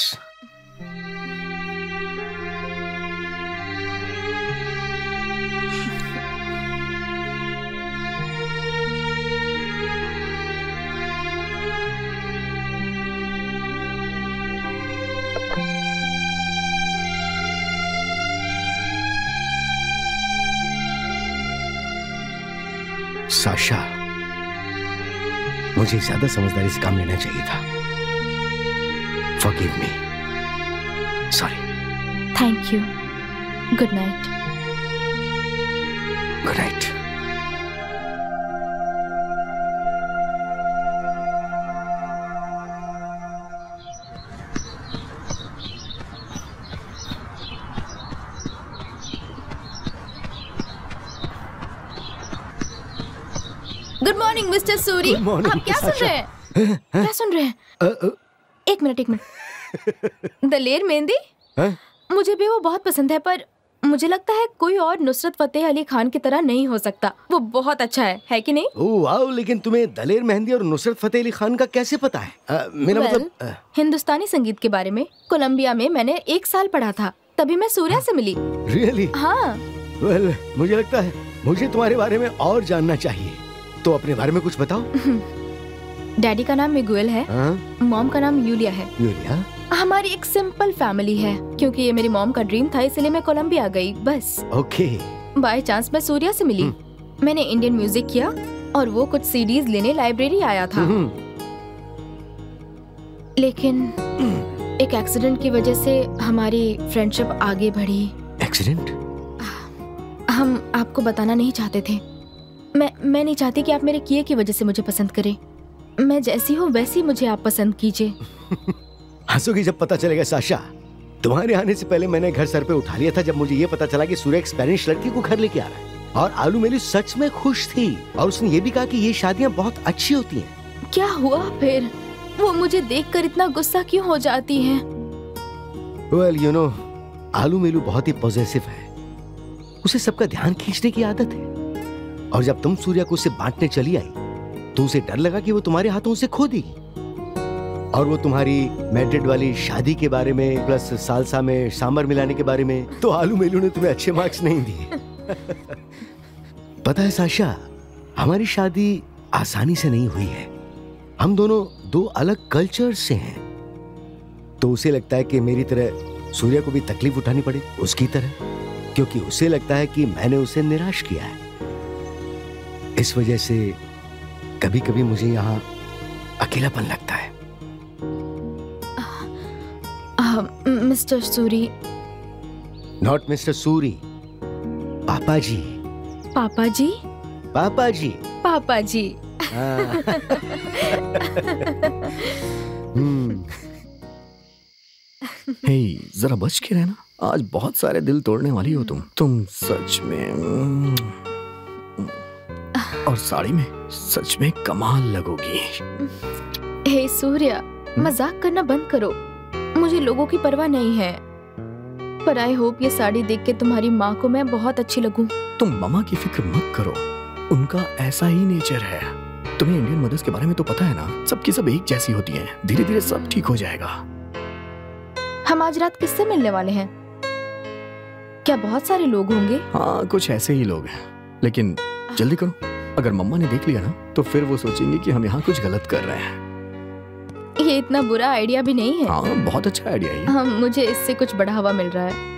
साशा, मुझे ज्यादा समझदारी से काम लेना चाहिए था। Forgive me. Sorry. Thank you. Good night. Good night. Good morning mister Suri. आप क्या सुन रहे हैं? क्या सुन रहे हैं? uh, uh, एक मिनट एक मिनट। दलेर मेहंदी? uh? मुझे भी वो बहुत पसंद है, पर मुझे लगता है कोई और नुसरत फतेह अली खान की तरह नहीं हो सकता। वो बहुत अच्छा है, है कि नहीं? ओह वाओ, लेकिन तुम्हें दलेर मेहंदी और नुसरत फतेह अली खान का कैसे पता है? uh, मेरा well, मतलब uh, हिंदुस्तानी संगीत के बारे में कोलंबिया में मैंने एक साल पढ़ा था, तभी मैं सूर्या से मिली। Really? हाँ। well, मुझे लगता है मुझे तुम्हारे बारे में और जानना चाहिए, तो अपने बारे में कुछ बताओ। डैडी का नाम मिगुएल है, मॉम का नाम यूलिया है। यूलिया? हमारी एक सिंपल फैमिली है, क्योंकि ये मेरी मॉम का ड्रीम था, इसलिए मैं कोलंबिया गई बस। ओके। बाय चांस मैं सूर्या से मिली। मैंने इंडियन म्यूजिक किया और वो कुछ सीडीज लेने लाइब्रेरी आया था। लेकिन एक एक्सीडेंट की वजह से हमारी फ्रेंडशिप आगे बढ़ी। एक्सीडेंट? हम आपको बताना नहीं चाहते थे। मैं मैं नहीं चाहती कि आप मेरे किए की वजह से मुझे पसंद करें। मैं जैसी हूँ वैसी मुझे आप पसंद कीजिए। हंसोगी जब पता चलेगा साशा। तुम्हारे आने से पहले मैंने घर सर पे उठा लिया था जब मुझे ये पता चला कि सूर्य एक स्पेनिश लड़की को घर लेके आ रहा है। और आलू मेली सच में खुश थी और उसने ये भी कहा कि ये शादियाँ बहुत अच्छी होती हैं। क्या हुआ फिर? वो मुझे देखकर इतना गुस्सा क्यों हो जाती हैं? Well, you know, आलू मेलू बहुत ही पॉजिटिव है। उसे सबका ध्यान खींचने की आदत है। और जब तुम सूर्या को उसे बांटने चली आई तो उसे डर लगा कि वो तुम्हारे हाथों से खो देगी। और वो तुम्हारी मैड्रिड वाली शादी के बारे में प्लस सालसा में सांबर मिलाने के बारे में, तो आलू मेलू ने तुम्हें अच्छे मार्क्स नहीं दिए। पता है साशा, हमारी शादी आसानी से नहीं हुई है। हम दोनों दो अलग कल्चर से हैं, तो उसे लगता है कि मेरी तरह सूर्या को भी तकलीफ उठानी पड़े उसकी तरह, क्योंकि उसे लगता है कि मैंने उसे निराश किया है। इस वजह से कभी कभी मुझे यहाँ अकेलापन लगता है। Mister Suri. Not mister Suri, papa ji. पापा जी? पापा जी। पापा जी। हे, जरा बच के रहना, आज बहुत सारे दिल तोड़ने वाली हो तुम। तुम सच में और साड़ी में सच में कमाल लगोगी। हे सूर्या, मजाक करना बंद करो। मुझे लोगों की परवाह नहीं है, पर आई होप ये साड़ी देख के तुम्हारी माँ को मैं बहुत अच्छी लगूं। तुम मम्मा की फिक्र मत करो, उनका ऐसा ही नेचर है। तुम्हें इंडियन मदर्स के बारे में तो पता है ना, सबकी सब एक जैसी होती हैं। धीरे धीरे सब ठीक हो जाएगा। हम आज रात किससे मिलने वाले हैं? क्या बहुत सारे लोग होंगे? हाँ, कुछ ऐसे ही लोग हैं, लेकिन जल्दी करो, अगर मम्मा ने देख लिया ना तो फिर वो सोचेंगे कि हम यहाँ कुछ गलत कर रहे हैं। ये इतना बुरा आइडिया भी नहीं है। हाँ, बहुत अच्छा आइडिया है। हाँ, मुझे इससे कुछ बढ़ावा मिल रहा है।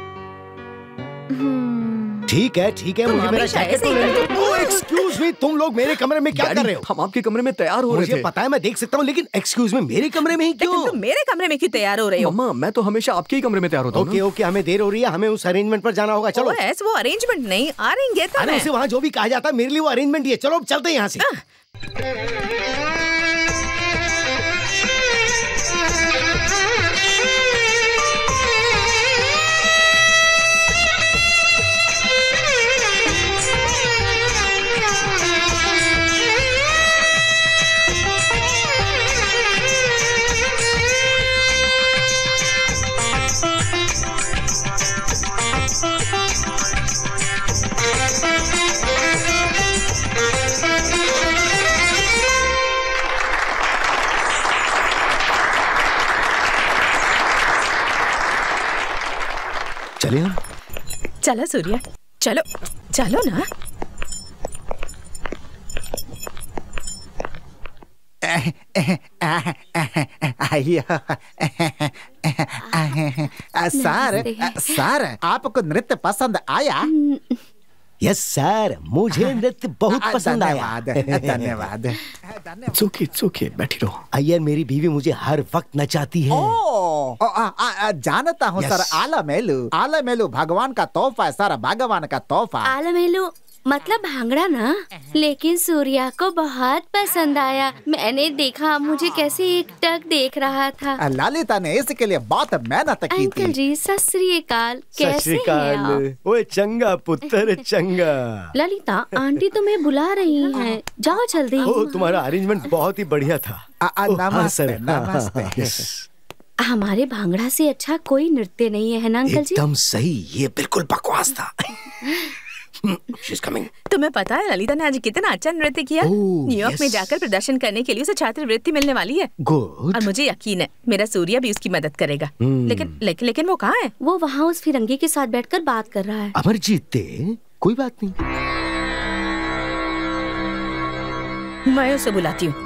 ठीक है ठीक है, मुझे मेरा जैकेट तो लेने दो। ओह एक्सक्यूज मी, तुम लोग मेरे कमरे में क्या कर रहे हो? हम आपके कमरे में तैयार हो रहे थे। मुझे पता है, मैं देख सकता हूँ, लेकिन एक्सक्यूज मी, मेरे कमरे में ही क्यों? तुम मेरे कमरे में क्यों तैयार हो रहे हो? मम्मा, मैं तो हमेशा आपके ही कमरे में तैयार होता हूँ। ओके ओके, हमें देर हो रही है, हमें उस अरेंजमेंट पर जाना होगा। चलो। वो अरेंजमेंट नहीं, आएंगे तो अरे उसे वहाँ जो भी कहा जाता है, मेरे लिए वो अरेंजमेंट ही है। चलो अब चलते हैं यहाँ से। चले हम। चलो सूर्या, चलो चलो ना। सर सर आपको नृत्य पसंद आया? यस सर, मुझे नृत्य बहुत पसंद आया। धन्यवाद। It's okay, it's okay, बैठी रहो। अय्यर, मेरी बीवी मुझे हर वक्त नचाती है। ओ, आ, आ, आ, जानता हूँ सर, आला मेलू आला मेलू भगवान का तोहफा है सर, भगवान का तोहफा। आला मेलू मतलब भांगड़ा ना, लेकिन सूर्या को बहुत पसंद आया। मैंने देखा, मुझे कैसे एक टक देख रहा था। ललिता ने इसके लिए बहुत मेहनत की थी। अंकल जी, सत श्री अकाल, कैसे हैं आप? ओए चंगा पुत्र चंगा। ललिता आंटी तुम्हें बुला रही हैं, जाओ जल्दी। ओ, तुम्हारा अरेंजमेंट बहुत ही बढ़िया था। नमस्ते नमस्ते। हमारे भांगड़ा से अच्छा कोई नृत्य नहीं है ना अंकल जी? एकदम सही, ये बिल्कुल बकवास था। She's coming. तुम्हें पता है ललिता ने आज कितना अच्छा नृत्य किया? oh, New York yes. में जाकर प्रदर्शन करने के लिए उसे छात्रवृत्ति मिलने वाली है। Good. और मुझे यकीन है मेरा सूर्या भी उसकी मदद करेगा। hmm. लेकिन लेकिन लेकिन वो कहाँ है? वो वहाँ उस फिरंगी के साथ बैठकर बात कर रहा है। अमरजीत दे, कोई बात नहीं, मैं उसे बुलाती हूँ।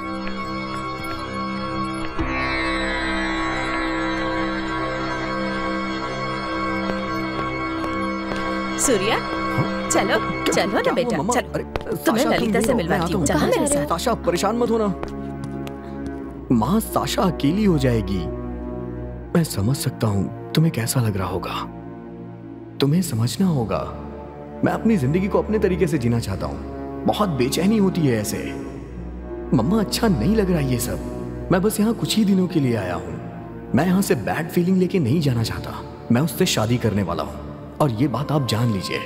सूर्या, चलो चलो ना बेटा, चलो तुम्हें ललिता से मिलवाती हूँ। चलो मेरे साथ। साशा, परेशान मत होना, माँ साशा अकेली हो जाएगी। मैं समझ सकता हूँ तुम्हें कैसा लग रहा होगा, तुम्हें समझना होगा। मैं अपनी जिंदगी को अपने तरीके से जीना चाहता हूँ, बहुत बेचैनी होती है ऐसे। मम्मा, अच्छा नहीं लग रहा ये सब। मैं बस यहाँ कुछ ही दिनों के लिए आया हूँ। मैं यहाँ से बैड फीलिंग लेके नहीं जाना चाहता। मैं उससे शादी करने वाला हूँ और ये बात आप जान लीजिए।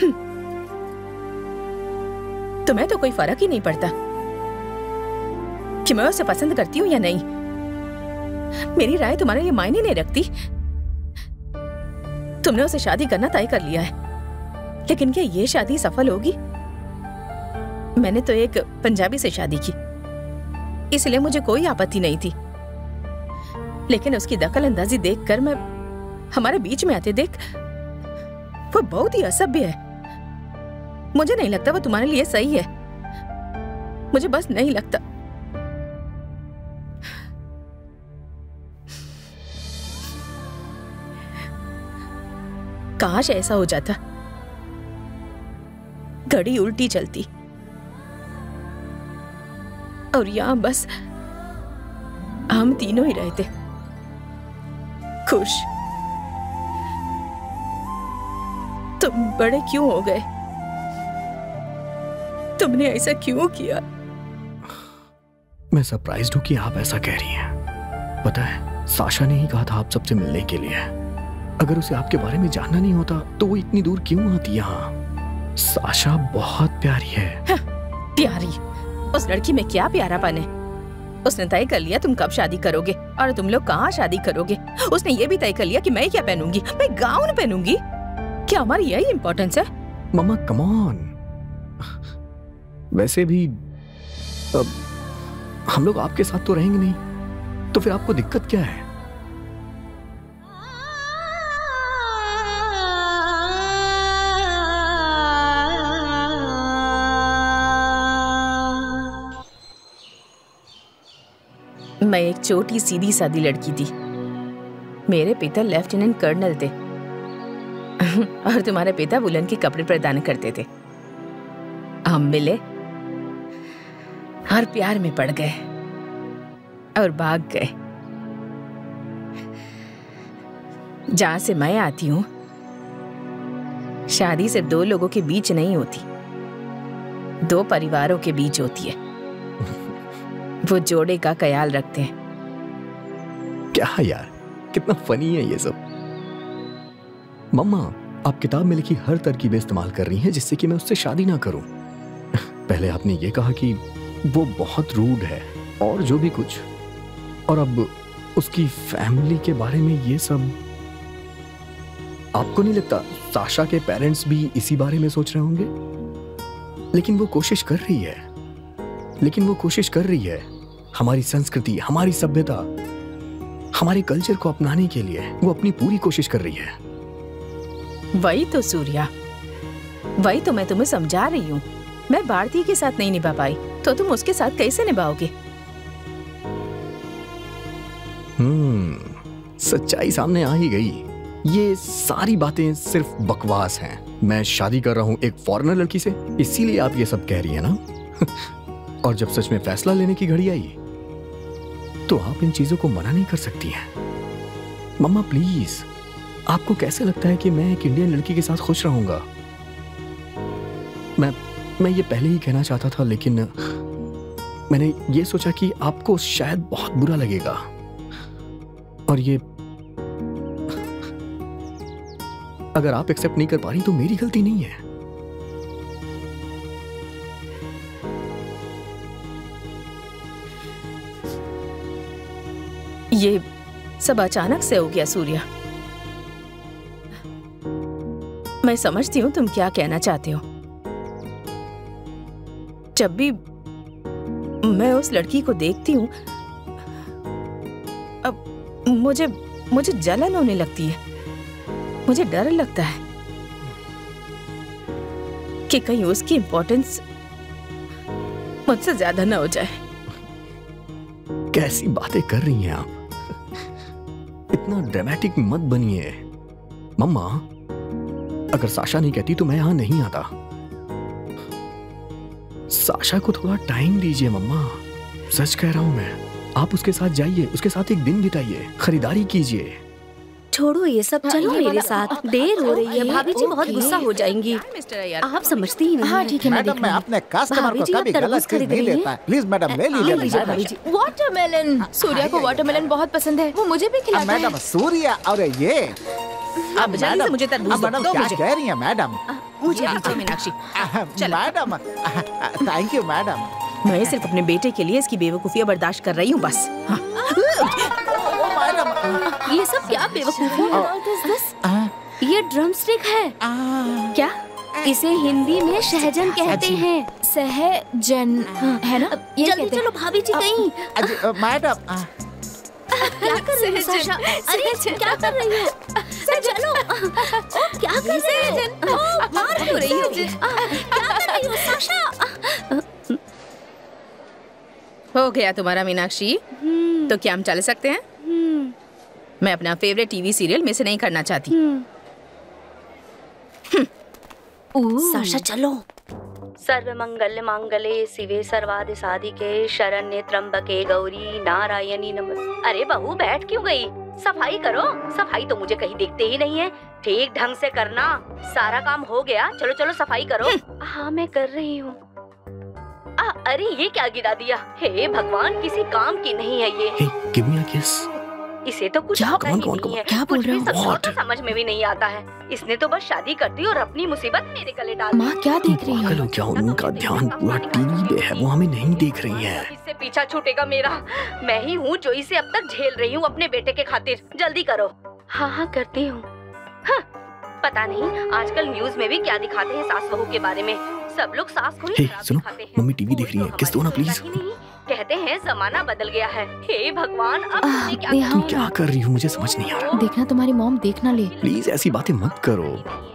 तुम्हें तो कोई फर्क ही नहीं पड़ता कि मैं उसे पसंद करती हूँ या नहीं। मेरी राय तुम्हारे लिए मायने नहीं रखती। तुमने उसे शादी करना तय कर लिया है, लेकिन क्या ये शादी सफल होगी? मैंने तो एक पंजाबी से शादी की, इसलिए मुझे कोई आपत्ति नहीं थी। लेकिन उसकी दखल अंदाजी देखकर मैं हमारे बीच में आते देख वो बहुत ही असभ्य है। मुझे नहीं लगता वो तुम्हारे लिए सही है, मुझे बस नहीं लगता। काश ऐसा हो जाता, घड़ी उल्टी चलती और यहां बस हम तीनों ही रहते खुश। तुम बड़े क्यों हो गए? तुमने ऐसा क्यों किया? मैं सरप्राइज्ड हूं कि आप ऐसा कह रही हैं। पता है, साशा ने ही कहा था आप सबसे मिलने के लिए। अगर उसे आपके बारे में जानना नहीं होता तो वो इतनी दूर क्यों आती यहाँ? साशा बहुत प्यारी है। हाँ, प्यारी? उस लड़की में क्या प्यारापन है? उसने तय कर लिया तुम कब शादी करोगे और तुम लोग कहाँ शादी करोगे। उसने ये भी तय कर लिया कि मैं क्या पहनूंगी, मैं गाउन पहनूंगी। क्या हमारी यही इम्पोर्टेंस है? Mamma come on. वैसे भी अब हम लोग आपके साथ तो रहेंगे नहीं, तो फिर आपको दिक्कत क्या है? मैं एक छोटी सीधी सादी लड़की थी। मेरे पिता लेफ्टिनेंट कर्नल थे और तुम्हारे पिता वुलन के कपड़े प्रदान करते थे। हम मिले और प्यार में पड़ गए और भाग गए। जहां से मैं आती हूं, शादी सिर्फ दो लोगों के बीच नहीं होती, दो परिवारों के बीच होती है। वो जोड़े का ख्याल रखते हैं। क्या यार, कितना फनी है ये सब। मम्मा, आप किताब में लिखी हर तरकीब इस्तेमाल कर रही हैं जिससे कि मैं उससे शादी ना करूं। पहले आपने ये कहा कि वो बहुत रूड है और जो भी कुछ, और अब उसकी फैमिली के बारे में ये सब। आपको नहीं लगता साशा के पेरेंट्स भी इसी बारे में सोच रहे होंगे? लेकिन वो कोशिश कर रही है लेकिन वो कोशिश कर रही है हमारी संस्कृति, हमारी सभ्यता, हमारे कल्चर को अपनाने के लिए वो अपनी पूरी कोशिश कर रही है। वही तो सूर्या, वही तो मैं तुम्हें समझा रही हूँ। मैं भारती के साथ नहीं निभा पाई तो तुम उसके साथ कैसे निभाओगे? हम्म, सच्चाई सामने आ ही गई। ये सारी बातें सिर्फ बकवास हैं। मैं शादी कर रहा हूँ एक फॉरेनर लड़की से, इसीलिए आप ये सब कह रही है ना? और जब सच में फैसला लेने की घड़ी आई तो आप इन चीजों को मना नहीं कर सकती हैं। मम्मा प्लीज, आपको कैसे लगता है कि मैं एक इंडियन लड़की के साथ खुश रहूंगा? मैं मैं ये पहले ही कहना चाहता था, लेकिन मैंने ये सोचा कि आपको शायद बहुत बुरा लगेगा। और ये अगर आप एक्सेप्ट नहीं कर पा रही तो मेरी गलती नहीं है। ये सब अचानक से हो गया सूर्या। मैं समझती हूँ तुम क्या कहना चाहते हो। जब भी मैं उस लड़की को देखती हूँ, अब मुझे मुझे जलन होने लगती है। मुझे डर लगता है कि कहीं उसकी इंपॉर्टेंस मुझसे ज्यादा ना हो जाए। कैसी बातें कर रही हैं आप? इतना ड्रामेटिक मत बनिए। मम्मा, अगर साशा नहीं कहती तो मैं यहां नहीं आता। साशा को थोड़ा टाइम दीजिए मम्मा, सच कह रहा हूं मैं। आप उसके साथ जाइए, उसके साथ एक दिन बिताइए, खरीदारी कीजिए। छोड़ो ये सब, चलो मेरे साथ। देर हो रही है, भाभी जी बहुत गुस्सा हो जाएंगी। आप समझती ही नहीं। हाँ ठीक है, मैडम, मैं अपने कस्टमर को कभी गलत चीज नहीं देता। प्लीज मैडम, ले लीजिए भाभी जी। वाटरमेलन, सूर्या को वाटरमेलन बहुत पसंद है, वो मुझे भी खिलाता है। मैडम, सूर्या और ये अब जल्दी से मुझे तरबूज दो। मैडम, दो क्या मुझे। कह रही हैं मैडम? मुझे भी Meenakshi. Madam, thank you madam. मैं सिर्फ अपने बेटे के लिए इसकी बेवकूफियां बर्दाश्त कर रही हूँ बस। हाँ। ये सब क्या बेवकूफी है? ये ड्रम स्टिक है क्या? इसे हिंदी में सहजन कहते हैं। सहजन है ना? ये जल्दी कहते हैं। चलो भाभी जी, कहीं मैडम क्या कर रही हो साशा? अरे क्या कर रही हो? चलो, ओ क्या कर रही हो? ओ मार क्यों रही हो? क्या कर रही हो साशा? हो गया तुम्हारा मीनाक्षी? तो क्या हम चल सकते हैं? मैं अपना फेवरेट टीवी सीरियल मिस नहीं करना चाहती। साशा चलो। सर्व मंगल मांगले शिवे सर्वादि साधिके शरण्ये त्र्यंबके गौरी नारायणी नमः। अरे बहू बैठ क्यों गई? सफाई करो। सफाई तो मुझे कहीं दिखते ही नहीं है। ठीक ढंग से करना। सारा काम हो गया, चलो चलो सफाई करो। हाँ मैं कर रही हूँ। अरे ये क्या गिरा दिया? हे भगवान, किसी काम की नहीं है ये। hey, give me a kiss. इसे तो कुछ आता ही नहीं है। क्या बोल रहे हो? सबको तो समझ में भी नहीं आता है। इसने तो बस शादी कर दी और अपनी मुसीबत मेरे गले डाल दी। माँ क्या देख रही है? क्या उनका ध्यान पूरा टीवी पे है, वो हमें नहीं देख रही है। इससे पीछा छूटेगा मेरा। मैं ही हूँ जो इसे अब तक झेल रही हूँ अपने बेटे के खातिर। जल्दी करो। हाँ हाँ करती हूँ। हाँ, पता नहीं आजकल न्यूज में भी क्या दिखाते हैं सास बहू के बारे में। सब लोग सास को ही खराब दिखाते हैं। मम्मी टीवी देख रही है, किस दो ना प्लीज। कहते हैं जमाना बदल गया है। हे भगवान, अब तुमने क्या किया? तुम क्या कर रही हो? मुझे समझ नहीं आ रहा। देखना तुम्हारी मॉम देखना ले। प्लीज ऐसी बातें मत करो।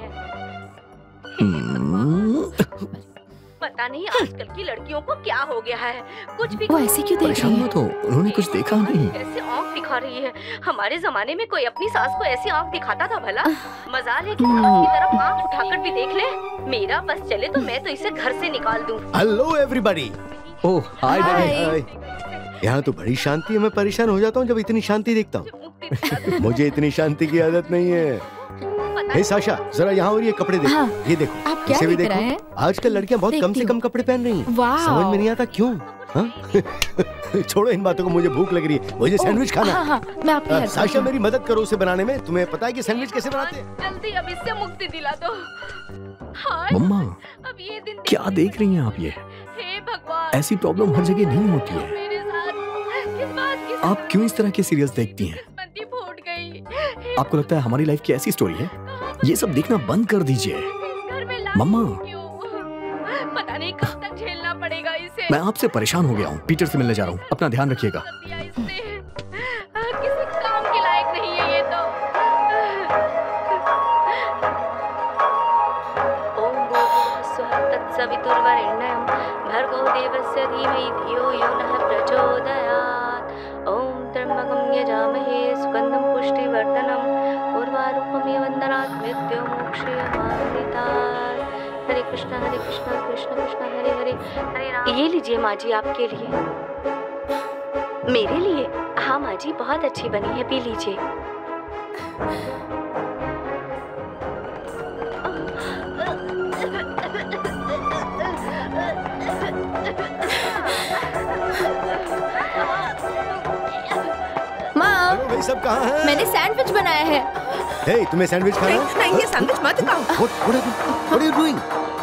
पता नहीं आजकल की लड़कियों को क्या हो गया है। कुछ भी वो ऐसे क्यों देख रही है? तो उन्होंने कुछ देखा नहीं। कैसे आँख दिखा रही है? हमारे जमाने में कोई अपनी सास को ऐसी आँख दिखाता था भला? मजाल है कि सास की तरफ आँख उठाकर भी देख ले। मेरा बस चले तो मैं तो इसे घर से निकाल दूं। Hello everybody. Oh hi hi. यहाँ तो बड़ी शांति है। मैं परेशान हो जाता हूँ जब इतनी शांति देखता हूँ। मुझे इतनी शांति की आदत नहीं है। हे साशा, जरा यहाँ और ये कपड़े देखो। हाँ। ये देखो, आप क्या इसे भी देख देखो। रहे हैं? आजकल लड़कियाँ बहुत कम से कम कपड़े पहन रही हैं। समझ में नहीं आता क्यों? हाँ? छोड़ो इन बातों को, मुझे भूख लग रही है। मुझे सैंडविच खाना। हाँ, हाँ, मैं आपकी हेल्प साशा करती हूँ। मेरी मदद करो उसे बनाने में। तुम्हें पता है कि सैंडविच कैसे बनाते हैं? जल्दी अब इससे मुक्ति दिला दो। मम्मा अब ये दिन क्या देख रही हैं आप? ये हे भगवान, ऐसी प्रॉब्लम हर जगह नहीं होती है। मेरे साथ किस बात की आप क्यों इस तरह के सीरियल्स देखती हैं? बत्ती फूट गई। आपको लगता है हमारी लाइफ की ऐसी स्टोरी है? ये सब देखना बंद कर दीजिए मम्मा। पता नहीं कब तक झेलना पड़ेगा इसे। मैं आपसे परेशान हो गया हूँ। पीटर से मिलने जा रहा हूँ। अपना ध्यान रखिएगा। किसी काम के लायक नहीं है ये तो। ओम भूर्भुवस्सुः तत्सवितुर्वरेण्यं भर्गो देवस्य धीमहि धियो यो नः प्रचोदयात्। ओम त्र्यंबकं यजामहे सुगंधं पुष्टिवर्धनम् उर्वारुकमिव वन्दनात् मृत्युमोक्षयमामृतात्। हरे कृष्णा हरे कृष्णा कृष्ण कृष्ण हरे हरे हरे राम। ये लीजिए माँ जी आपके लिए। मेरे लिए? हाँ माँ जी बहुत अच्छी बनी है, पी लीजिए। माँ, भाई सब कहाँ हैं? मैंने सैंडविच बनाया है। हे, तुम्हें सैंडविच खाना है? नहीं, नहीं ये सैंडविच मत खाओ। What, what are you, what are you doing?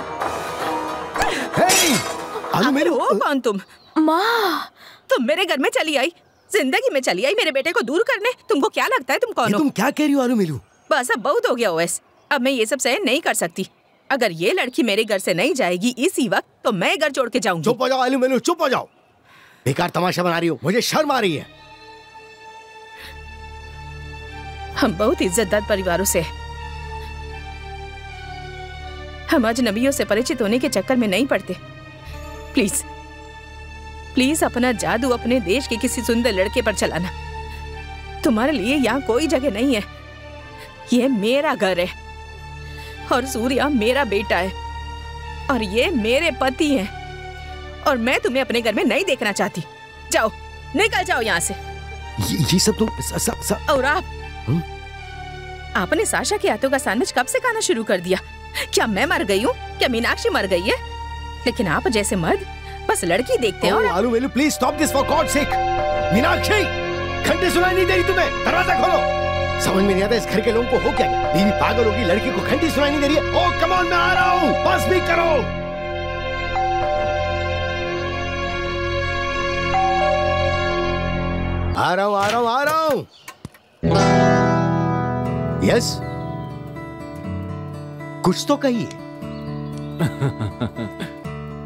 Hey, आलू मेरे हो कौन तुम? माँ, तुम मेरे घर में चली आई, जिंदगी में चली आई मेरे बेटे को दूर करने। तुमको क्या लगता है तुम कौन हो? तुम क्या कह रही हो आलू मेलू? बस अब बहुत हो गया ओएस। अब मैं ये सब सहन नहीं कर सकती। अगर ये लड़की मेरे घर से नहीं जाएगी इसी वक्त तो मैं घर छोड़ के जाऊंगी। चुप हो जाओ आलू मेलू, चुप हो जाओ। बेकार तमाशा बना रही हो, मुझे शर्म आ रही है। हम बहुत इज्जतदार परिवारों से, हम अजनबियों से परिचित होने के चक्कर में नहीं पड़ते। प्लीज प्लीज अपना जादू अपने देश के किसी सुंदर लड़के पर चलाना। तुम्हारे लिए यहाँ कोई जगह नहीं है। ये मेरा घर है और सूर्या मेरा बेटा है और ये मेरे पति हैं और मैं तुम्हें अपने घर में नहीं देखना चाहती। जाओ, निकल जाओ यहाँ से। ये, ये सब तुम स, स, स... और आप हुँ? आपने साशा के हाथों का सैंडविच कब से खाना शुरू कर दिया? क्या मैं मर गई हूँ? क्या मीनाक्षी मर गई है? लेकिन आप जैसे मर्द बस लड़की देखते हैं। oh, Alamelu please stop this for God sake. Meenakshi, घंटे सुनाई नहीं दे रही तुम्हें? दरवाजा खोलो। समझ में नहीं आता इस घर के लोगों को हो क्या गया? बीवी पागल होगी, लड़की को घंटी सुनाई नहीं दे रही है। ओह कम ऑन, मैं आ रहा हूँ, बस भी करो। आ रहा हूँ आ रहा हूँ आ रहा हूँ। यस, कुछ तो कहिए।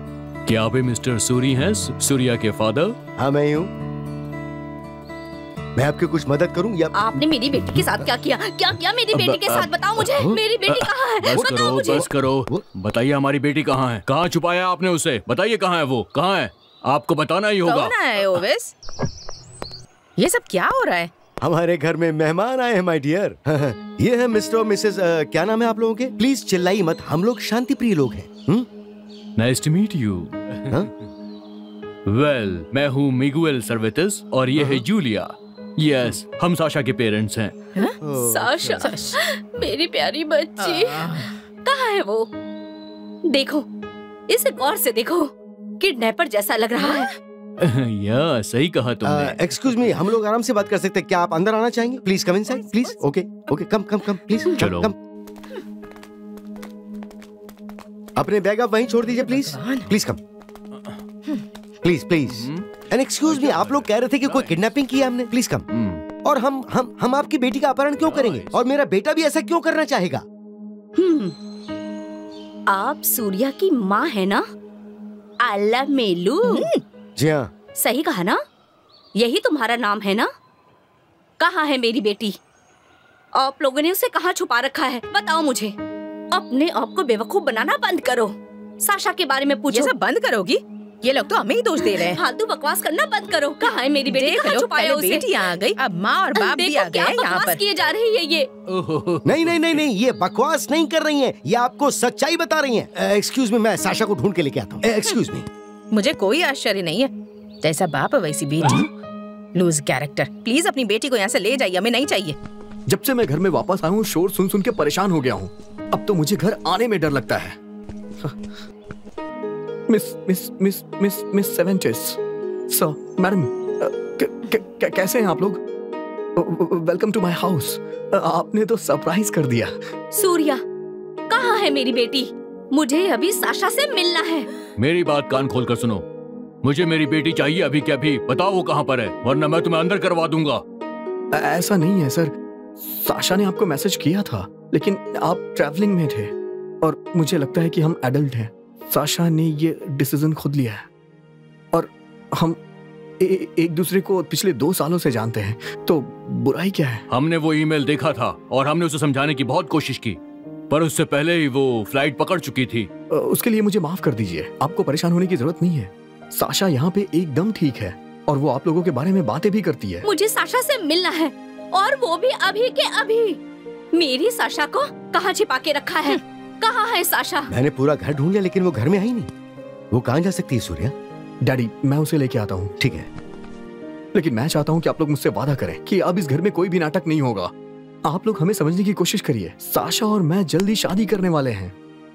क्या आप मिस्टर सूरी हैं, सूर्या के फादर? हाँ मैं हूँ। मैं आपकी कुछ मदद करूं या आपने मेरी बेटी के साथ क्या किया? क्या किया मेरी बेटी के साथ? बताओ मुझे, मेरी बेटी कहाँ है? बस बताओ करो, मुझे। बस करो, बताइए हमारी बेटी कहाँ है? कहाँ छुपाया आपने उसे? बताइए कहाँ है वो? कहाँ है? आपको बताना ही होगा। कौन है ओवेस? ये सब क्या हो रहा है? हमारे घर में मेहमान आए हैं माय डियर। ये है मिस्टर और मिसेस क्या नाम है आप लोगों के? प्लीज चिल्लाइए मत, हम लोग शांति प्रिय लोग हैं। Nice to meet you. Well, मैं हूँ मिगुएल सर्वेटिस और ये है जूलिया। यस, हम साशा के पेरेंट्स हैं। साशा, मेरी प्यारी बच्ची, कहाँ है वो? देखो, इसे गौर से देखो, किडनैपर जैसा लग रहा है। या सही कहा तुमने। एक्सक्यूज मी, हम लोग आराम से बात कर सकते हैं क्या? आप अंदर आना चाहेंगे? Please come inside, please. Okay okay, come come come please, चलो। कम। अपने बैग आप वहीं छोड़ दीजिए please, please come, please please. And excuse me, आप लोग कह रहे थे कि कोई किडनैपिंग की है हमने? Please come. और हम हम हम आपकी बेटी का अपहरण क्यों करेंगे? और मेरा बेटा भी ऐसा क्यों करना चाहेगा? आप सूर्या की माँ है ना? आला मेलू। जी हाँ। सही कहा ना? यही तुम्हारा नाम है ना? कहाँ है मेरी बेटी? आप लोगों ने उसे कहाँ छुपा रखा है? बताओ मुझे। अपने आप को बेवकूफ बनाना बंद करो। साशा के बारे में पूछो। ये सब बंद करोगी? ये लोग तो हमें ही दोष दे रहे हैं। फालतू बकवास करना बंद करो। कहाँ है मेरी बेटी? कहाँ छुपाया उसे? बेटी आ गई, अब माँ और बाप भी आ गए हैं यहाँ पर। किए जा रही है ये। नहीं नहीं नहीं नहीं, ये बकवास नहीं कर रही हैं, ये आपको सच्चाई बता रही हैं। एक्सक्यूज मी, मैं साशा को ढूंढ के लेके आता हूँ। Excuse me. मुझे कोई आश्चर्य नहीं है, जैसा बाप वैसी बेटी। Loose character. प्लीज अपनी बेटी को यहाँ से ले जाइए, हमें नहीं चाहिए। जब से मैं घर में वापस आया हूँ, शोर सुन सुन के परेशान हो गया हूँ। अब तो मुझे घर आने में डर लगता है। Miss miss miss miss miss Servetis, sir, madam, कैसे हैं आप लोग? Welcome to my house. आपने तो सरप्राइज कर दिया। सूर्या, कहाँ है मेरी बेटी? मुझे अभी साशा से मिलना है। मेरी बात कान खोल कर सुनो, मुझे मेरी बेटी चाहिए अभी के अभी। बताओ वो कहाँ पर है, वरना मैं तुम्हें अंदर करवा दूंगा। ऐसा नहीं है सर, साशा ने आपको मैसेज किया था, लेकिन आप ट्रैवलिंग में थे और मुझे लगता है कि हम एडल्ट हैं। साशा ने ये डिसीजन खुद लिया है और हम ए, एक दूसरे को पिछले दो सालों से जानते हैं, तो बुराई क्या है? हमने वो ईमेल देखा था और हमने उसे समझाने की बहुत कोशिश की, पर उससे पहले ही वो फ्लाइट पकड़ चुकी थी। उसके लिए मुझे माफ कर दीजिए, आपको परेशान होने की जरूरत नहीं है। साशा यहाँ पे एकदम ठीक है और वो आप लोगों के बारे में बातें भी करती है। मुझे साशा से मिलना है और वो भी अभी के अभी। मेरी साशा को कहाँ छिपा के रखा है? कहाँ है साशा? मैंने पूरा घर ढूंढ लिया लेकिन वो घर में आई नहीं। वो कहाँ जा सकती है सूर्या? डैडी, मैं उसे लेके आता हूँ। ठीक है, लेकिन मैं चाहता हूँ कि आप लोग मुझसे वादा करें कि अब इस घर में कोई भी नाटक नहीं होगा। आप लोग हमें समझने की कोशिश करिए। साशा और मैं जल्दी शादी करने वाले हैं।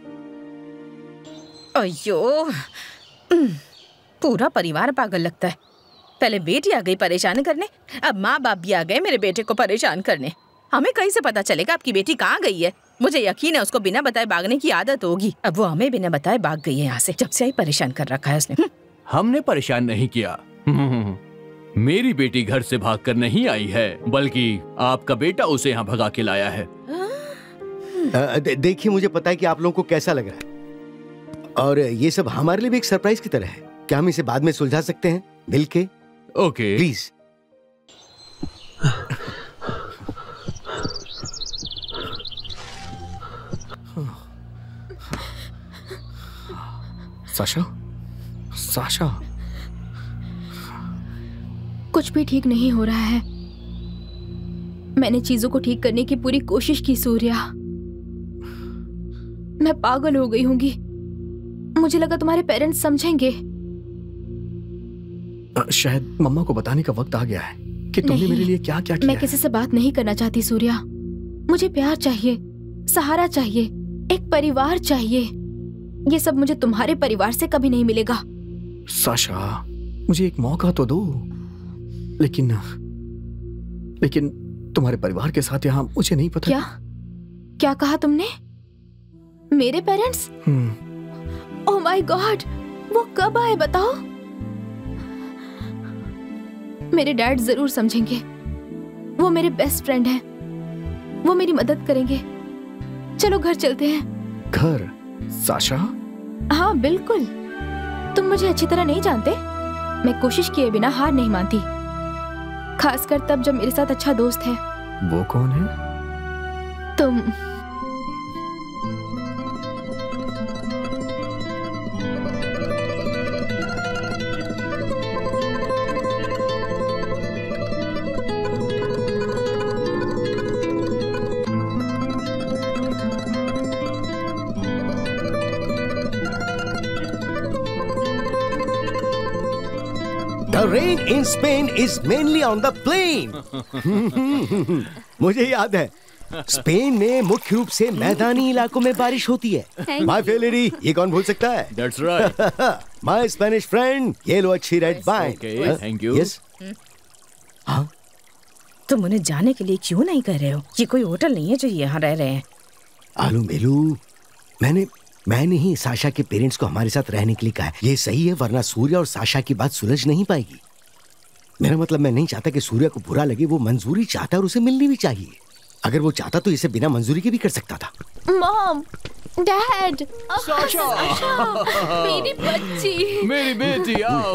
अयो, पूरा परिवार पागल लगता है। पहले बेटी आ गई परेशान करने, अब माँ बाप भी आ गए मेरे बेटे को परेशान करने। हमें कहीं से पता चलेगा आपकी बेटी कहाँ गई है? मुझे यकीन है उसको बिना बताए भागने की आदत होगी। अब वो हमें बिना बताए भाग गई है यहाँ से। जब से ही परेशान कर रखा है उसने। हमने परेशान नहीं किया। मेरी बेटी घर से भागकर नहीं आई है, बल्कि आपका बेटा उसे यहाँ भगा के लाया है। दे, देखिए, मुझे पता है कि आप लोगों को कैसा लग रहा है और ये सब हमारे लिए भी एक सरप्राइज की तरह है। क्या हम इसे बाद में सुलझा सकते हैं मिलके? Okay, please. साशा, साशा, कुछ भी ठीक नहीं हो रहा है। मैंने चीजों को ठीक करने की पूरी कोशिश की सूर्या। मैं पागल हो गई होंगी। मुझे लगा तुम्हारे पेरेंट्स समझेंगे। शायद मम्मा को बताने का वक्त आ गया है कि तुमने मेरे लिए क्या क्या किया। मैं किसी से बात नहीं करना चाहती सूर्या। मुझे प्यार चाहिए, सहारा चाहिए, एक परिवार चाहिए। ये सब मुझे तुम्हारे परिवार से कभी नहीं मिलेगा। साशा, मुझे एक मौका तो दो। लेकिन लेकिन तुम्हारे परिवार के साथ यहाँ मुझे नहीं पता। क्या क्या कहा तुमने? मेरे पेरेंट्स? ओह माय गॉड, वो कब आए बताओ? मेरे डैड जरूर समझेंगे। वो मेरे बेस्ट फ्रेंड हैं। वो मेरी मदद करेंगे। चलो घर चलते हैं। घर? साशा? हाँ बिल्कुल। तुम मुझे अच्छी तरह नहीं जानते। मैं कोशिश किए बिना हार नहीं मानती। खासकर तब जब मेरे साथ अच्छा दोस्त है। वो कौन है? तुम। The rain in Spain is mainly on the plain. मुझे याद है, स्पेन में मुख्य रूप से मैदानी इलाकों में बारिश होती है। माय फेयर लेडी, ये कौन भूल सकता है? That's right. My Spanish friend, ये लो अच्छी red wine. Okay, thank you. Yes. हाँ? तुम उन्हें जाने के लिए क्यों नहीं कह रहे हो? ये कोई होटल नहीं है जो यहाँ रह रहे हैं। आलू मेलू, मैंने मैंने ही साशा के पेरेंट्स को हमारे साथ रहने के लिए कहा है। ये सही है, वरना सूर्या और साशा की बात सुलझ नहीं पाएगी। मेरा मतलब, मैं नहीं चाहता कि सूर्या को बुरा लगे। वो मंजूरी चाहता है और उसे मिलनी भी चाहिए। अगर वो चाहता तो इसे बिना मंजूरी के भी कर सकता था। मॉम, डैड, साशा, मेरी बच्ची, मेरी बेटी, आओ।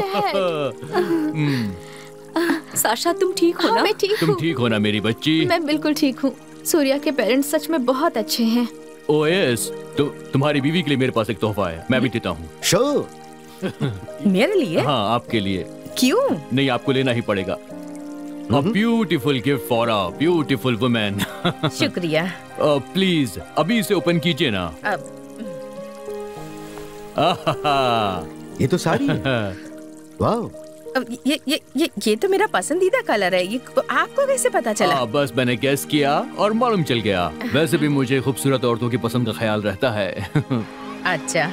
साशा, तुम ठीक हो हाँ, ना? मैं ठीक तुम हूँ। ठीक हो ना मेरी बच्ची? मैं बिल्कुल ठीक हूँ। सूर्या के पेरेंट्स सच में बहुत अच्छे हैं। ओएस, तो तुम्हारी बीवी के लिए मेरे पास एक तोहफा है, मैं भी देता हूँ। शो। मेरे लिए? हाँ, आपके लिए। क्यों? नहीं, आपको लेना ही पड़ेगा। A beautiful gift for a beautiful woman. शुक्रिया। प्लीज अभी इसे ओपन कीजिए ना। अब ये तो साड़ी है। वाह। अब ये ये ये ये तो मेरा पसंदीदा कलर है। ये आपको कैसे पता चला? आ, बस मैंने गैस किया और मालूम चल गया। वैसे भी मुझे खूबसूरत औरतों की पसंद का ख्याल रहता है। अच्छा।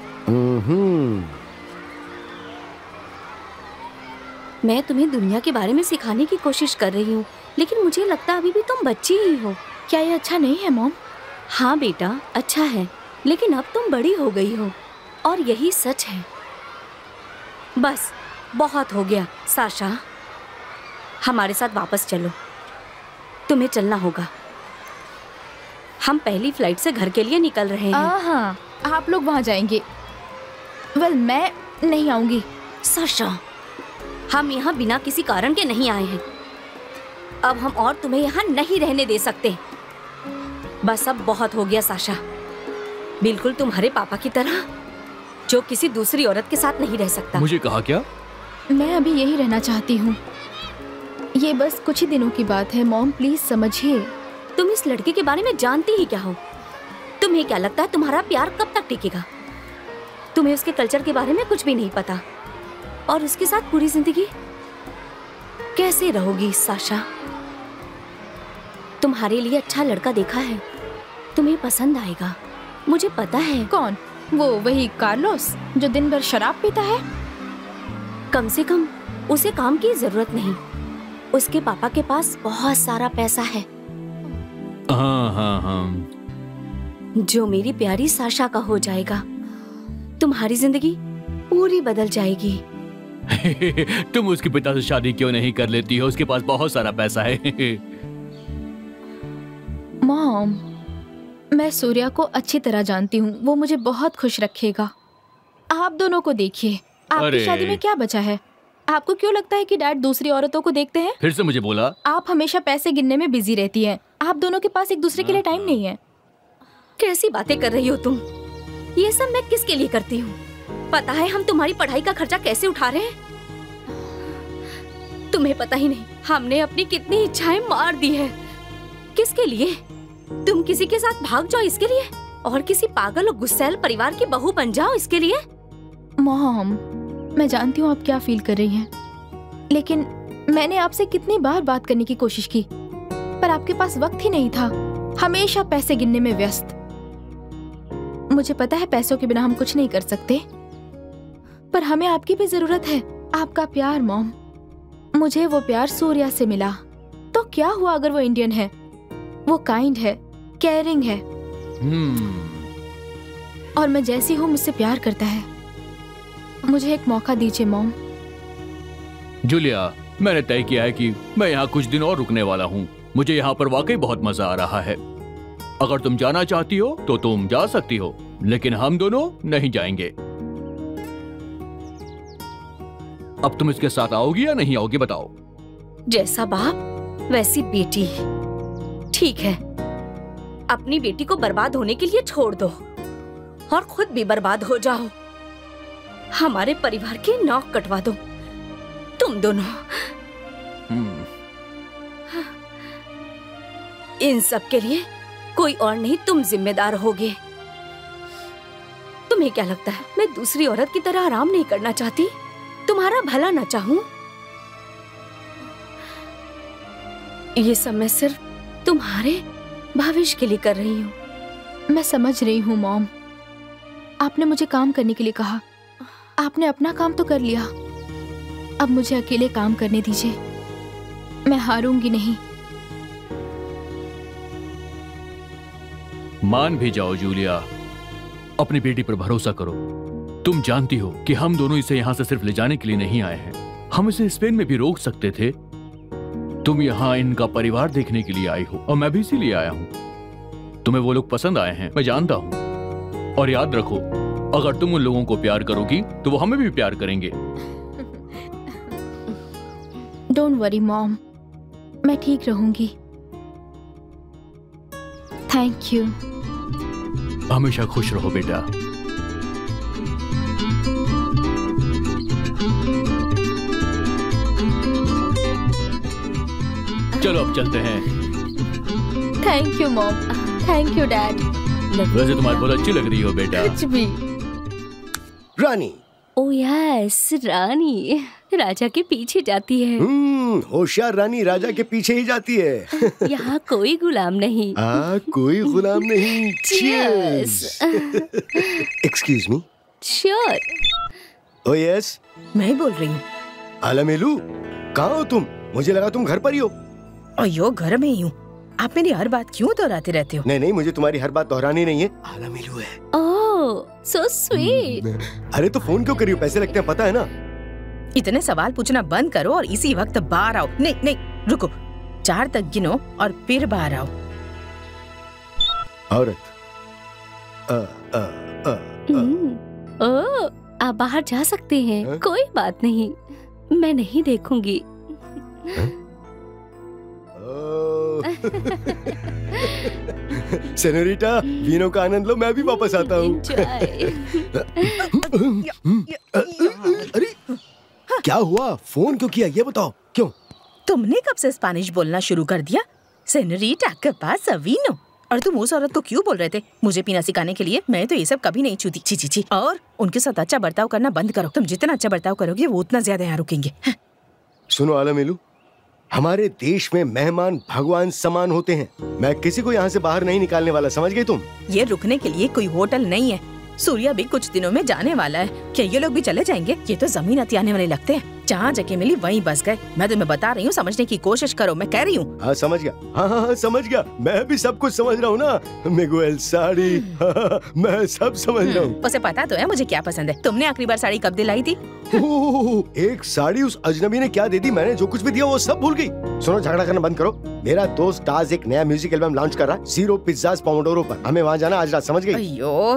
मैं तुम्हें दुनिया के बारे में सिखाने की कोशिश कर रही हूँ, लेकिन मुझे लगता है अभी भी तुम बच्ची ही हो। क्या ये अच्छा नहीं है मॉम? हाँ बेटा, अच्छा है, लेकिन अब तुम बड़ी हो गई हो और यही सच है। बस बहुत हो गया साशा, हमारे साथ वापस चलो। तुम्हें चलना होगा। हम पहली फ्लाइट से घर के लिए निकल रहे हैं। हाँ, आप लोग वहाँ जाएंगे। वेल, मैं नहीं आऊंगी। साशा, हम यहाँ बिना किसी कारण के नहीं आए हैं। अब हम और तुम्हें यहाँ नहीं रहने दे सकते। बस अब बहुत हो गया साशा। बिल्कुल तुम्हारे पापा की तरह, जो किसी दूसरी औरत के साथ नहीं रह सकता। मुझे कहा क्या? मैं अभी यही रहना चाहती हूँ। ये बस कुछ ही दिनों की बात है मॉम, प्लीज समझिए। तुम इस लड़के के बारे में जानती ही क्या हो? तुम्हें क्या लगता है तुम्हारा प्यार कब तक टिकेगा? तुम्हें उसके कल्चर के बारे में कुछ भी नहीं पता और उसके साथ पूरी जिंदगी कैसे रहोगी साशा? तुम्हारे लिए अच्छा लड़का देखा है, तुम्हें पसंद आएगा, मुझे पता है। कौन? वो वही कार्लोस जो दिन भर शराब पीता है? कम से कम उसे काम की जरूरत नहीं। उसके पापा के पास बहुत सारा पैसा है। हाँ हाँ हाँ। जो मेरी प्यारी साशा का हो जाएगा। तुम्हारी जिंदगी पूरी बदल जाएगी। तुम उसके पिता से शादी क्यों नहीं कर लेती हो? उसके पास बहुत सारा पैसा है। मॉम, मैं सूर्या को अच्छी तरह जानती हूँ। वो मुझे बहुत खुश रखेगा। आप दोनों को देखिए, आपकी शादी में क्या बचा है? आपको क्यों लगता है कि डैड दूसरी औरतों को देखते हैं? फिर से मुझे बोला। आप हमेशा पैसे गिनने में बिजी रहती हैं। आप दोनों के पास एक दूसरे के लिए टाइम नहीं है। कैसी बातें कर रही हो तुम? ये सब मैं किसके लिए करती हूँ? पता है हम तुम्हारी पढ़ाई का खर्चा कैसे उठा रहे हैं? तुम्हें पता ही नहीं हमने अपनी कितनी इच्छाएं मार दी है। किसके लिए? तुम किसी के साथ भाग जाओ इसके लिए, और किसी पागल और गुस्सैल परिवार की बहू बन जाओ इसके लिए। मॉम, मैं जानती हूँ आप क्या फील कर रही हैं, लेकिन मैंने आपसे कितनी बार बात करने की कोशिश की, पर आपके पास वक्त ही नहीं था। हमेशा पैसे गिनने में व्यस्त। मुझे पता है पैसों के बिना हम कुछ नहीं कर सकते, पर हमें आपकी भी जरूरत है। आपका प्यार मॉम, मुझे वो प्यार सूर्या से मिला। तो क्या हुआ अगर वो इंडियन है? वो काइंड है, केयरिंग है, और मैं जैसी हूँ मुझसे प्यार करता है। मुझे एक मौका दीजिए मॉम। जूलिया, मैंने तय किया है कि मैं यहाँ कुछ दिन और रुकने वाला हूँ। मुझे यहाँ पर वाकई बहुत मजा आ रहा है। अगर तुम जाना चाहती हो तो तुम जा सकती हो, लेकिन हम दोनों नहीं जाएंगे। अब तुम इसके साथ आओगी या नहीं आओगी बताओ? जैसा बाप वैसी बेटी। ठीक है, अपनी बेटी को बर्बाद होने के लिए छोड़ दो और खुद भी बर्बाद हो जाओ। हमारे परिवार की नौक कटवा दो तुम दोनों। इन सब के लिए कोई और नहीं, तुम जिम्मेदार होगे। तुम्हें क्या लगता है मैं दूसरी औरत की तरह आराम नहीं करना चाहती? तुम्हारा भला ना चाहूं? ये सब मैं सिर्फ तुम्हारे भविष्य के लिए कर रही हूँ। मैं समझ रही हूँ मॉम, आपने मुझे काम करने के लिए कहा, आपने अपना काम तो कर लिया, अब मुझे अकेले काम करने दीजिए। मैं हारूंगी नहीं। मान भी जाओ जूलिया, अपनी बेटी पर भरोसा करो। तुम जानती हो कि हम दोनों इसे यहाँ से सिर्फ ले जाने के लिए नहीं आए हैं, हम इसे स्पेन में भी रोक सकते थे। तुम यहाँ इनका परिवार देखने के लिए आई हो और मैं भी इसीलिए आया हूँ। तुम्हें वो लोग पसंद आए हैं, मैं जानता हूँ। और याद रखो, अगर तुम उन लोगों को प्यार करोगी तो वो हमें भी प्यार करेंगे। डोंट वरी मॉम, मैं ठीक रहूंगी। Thank you. हमेशा खुश रहो बेटा। चलो अब चलते हैं। Thank you mom. Thank you dad. वैसे तुम्हारी बहुत अच्छी लग रही हो बेटा। कुछ भी। रानी। ओ यस, रानी राजा के पीछे जाती है। हम्म, होशियार रानी राजा के पीछे ही जाती है। यहाँ कोई गुलाम नहीं। आ, कोई गुलाम नहीं। Cheers. Excuse me. Sure. Oh yes. मैं बोल रही हूँ। आलमेलू, कहाँ हो तुम? मुझे लगा तुम घर पर ही हो। अयो, घर में ही हूँ। आप मेरी हर बात क्यों दोहराते रहते हो? नहीं नहीं, मुझे तुम्हारी हर बात दोहरानी नहीं है। आलमेलू है। Oh, so sweet. अरे तो फोन क्यों करी हो? पैसे लगते हैं, पता है ना। इतने सवाल पूछना बंद करो और इसी वक्त बाहर आओ। नहीं नहीं, रुको, चार तक गिनो और फिर बाहर आओ। औरत। आ, आ, आ, आ। ओह, आप बाहर जा सकते हैं। हा? कोई बात नहीं, मैं नहीं देखूंगी। सेनोरिटा, वीनो का आनंद लो, मैं भी वापस आता हूँ। अरे क्या हुआ? फोन क्यों किया ये बताओ। क्यों? तुमने कब से स्पेनिश बोलना शुरू कर दिया? सेनोरिटा के पास वीनो। और तुम उस औरत को क्यों बोल रहे थे मुझे पीना सिखाने के लिए? मैं तो ये सब कभी नहीं छूती। छी छी छी। और उनके साथ अच्छा बर्ताव करना बंद करो। तुम जितना अच्छा बर्ताव करोगे वो उतना ज्यादा यहाँ रुकेंगे। सुनो आलमेलू, हमारे देश में मेहमान भगवान समान होते हैं। मैं किसी को यहाँ से बाहर नहीं निकालने वाला, समझ गई तुम? ये रुकने के लिए कोई होटल नहीं है। सूर्या भी कुछ दिनों में जाने वाला है। क्या ये लोग भी चले जाएंगे? ये तो जमीन अतियाने वाले लगते हैं। जहाँ जगह मिली वहीं बस गए। मैं तुम्हें बता रही हूँ, समझने की कोशिश करो। मैं कह रही हूँ। हाँ समझ गया। हाँ हाँ हाँ समझ गया। मैं भी सब कुछ समझ रहा हूँ ना। मिगुएल साड़ी, हाँ, मैं सब समझ रहा हूँ। उसे पता तो है मुझे क्या पसंद है। तुमने आखिरी बार साड़ी कब दिलाई थी? एक साड़ी उस अजनबी ने क्या दे दी? मैंने जो कुछ भी दिया वो सब भूल गई। सुनो, झगड़ा करना बंद करो। मेरा दोस्त ताज एक नया म्यूजिक एल्बम लॉन्च कर रहा है, जीरो पिज्जाज पोमोडोरो पर। हमें वहाँ जाना आज रात, समझ गई? अयो,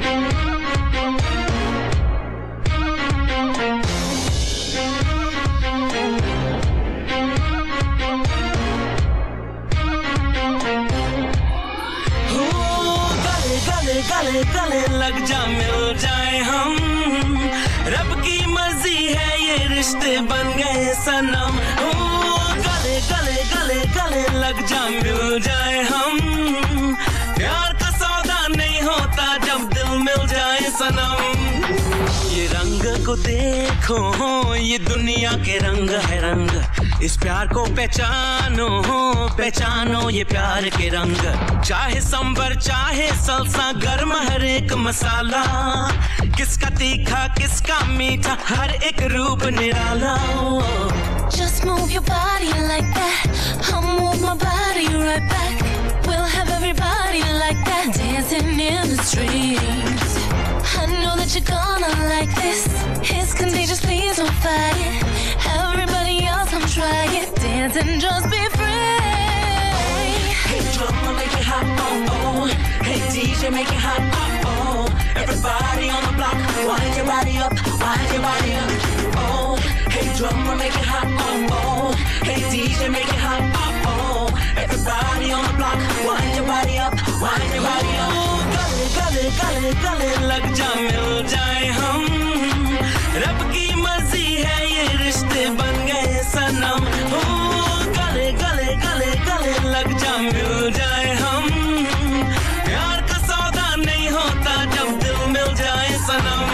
गले गले लग जा, मिल जाए हम। रब की मर्जी है, ये रिश्ते बन गए सनम। ओ गले गले गले गले लग जा, मिल जाए हम। प्यार का सौदा नहीं होता जब दिल मिल जाए सनम। ये रंग को देखो, ये दुनिया के रंग है रंग। इस प्यार को पहचानो, पहचानो ये प्यार के रंग। चाहे संबर चाहे सलसा, गर्म हर एक मसाला। किसका तीखा किसका मीठा, हर एक रूप निराला। Just move your body like that, I'll move my body right back. We'll have everybody like that, dancing in the streets. I know that you're gonna like this, it's contagious, please don't fight it. Everybody else come try it, dance and just be free. Hey drummer, make it hot, oh oh. Hey D J, make it hot, oh oh. Everybody on the block, wind your body up, wind your body up, oh. Hey drummer, make it hot, oh oh. Hey Hey D J, make it hot. Oh, oh. Everybody on the block, wind your body up, wind your body up. गले गले गले गले लग जा, मिल जाए हम. रब की मर्जी है, ये रिश्ते बन गए सनम. ओ गले गले गले गले लग जा, मिल जाए हम. प्यार का सौदा नहीं होता जब दिल मिल जाए सनम.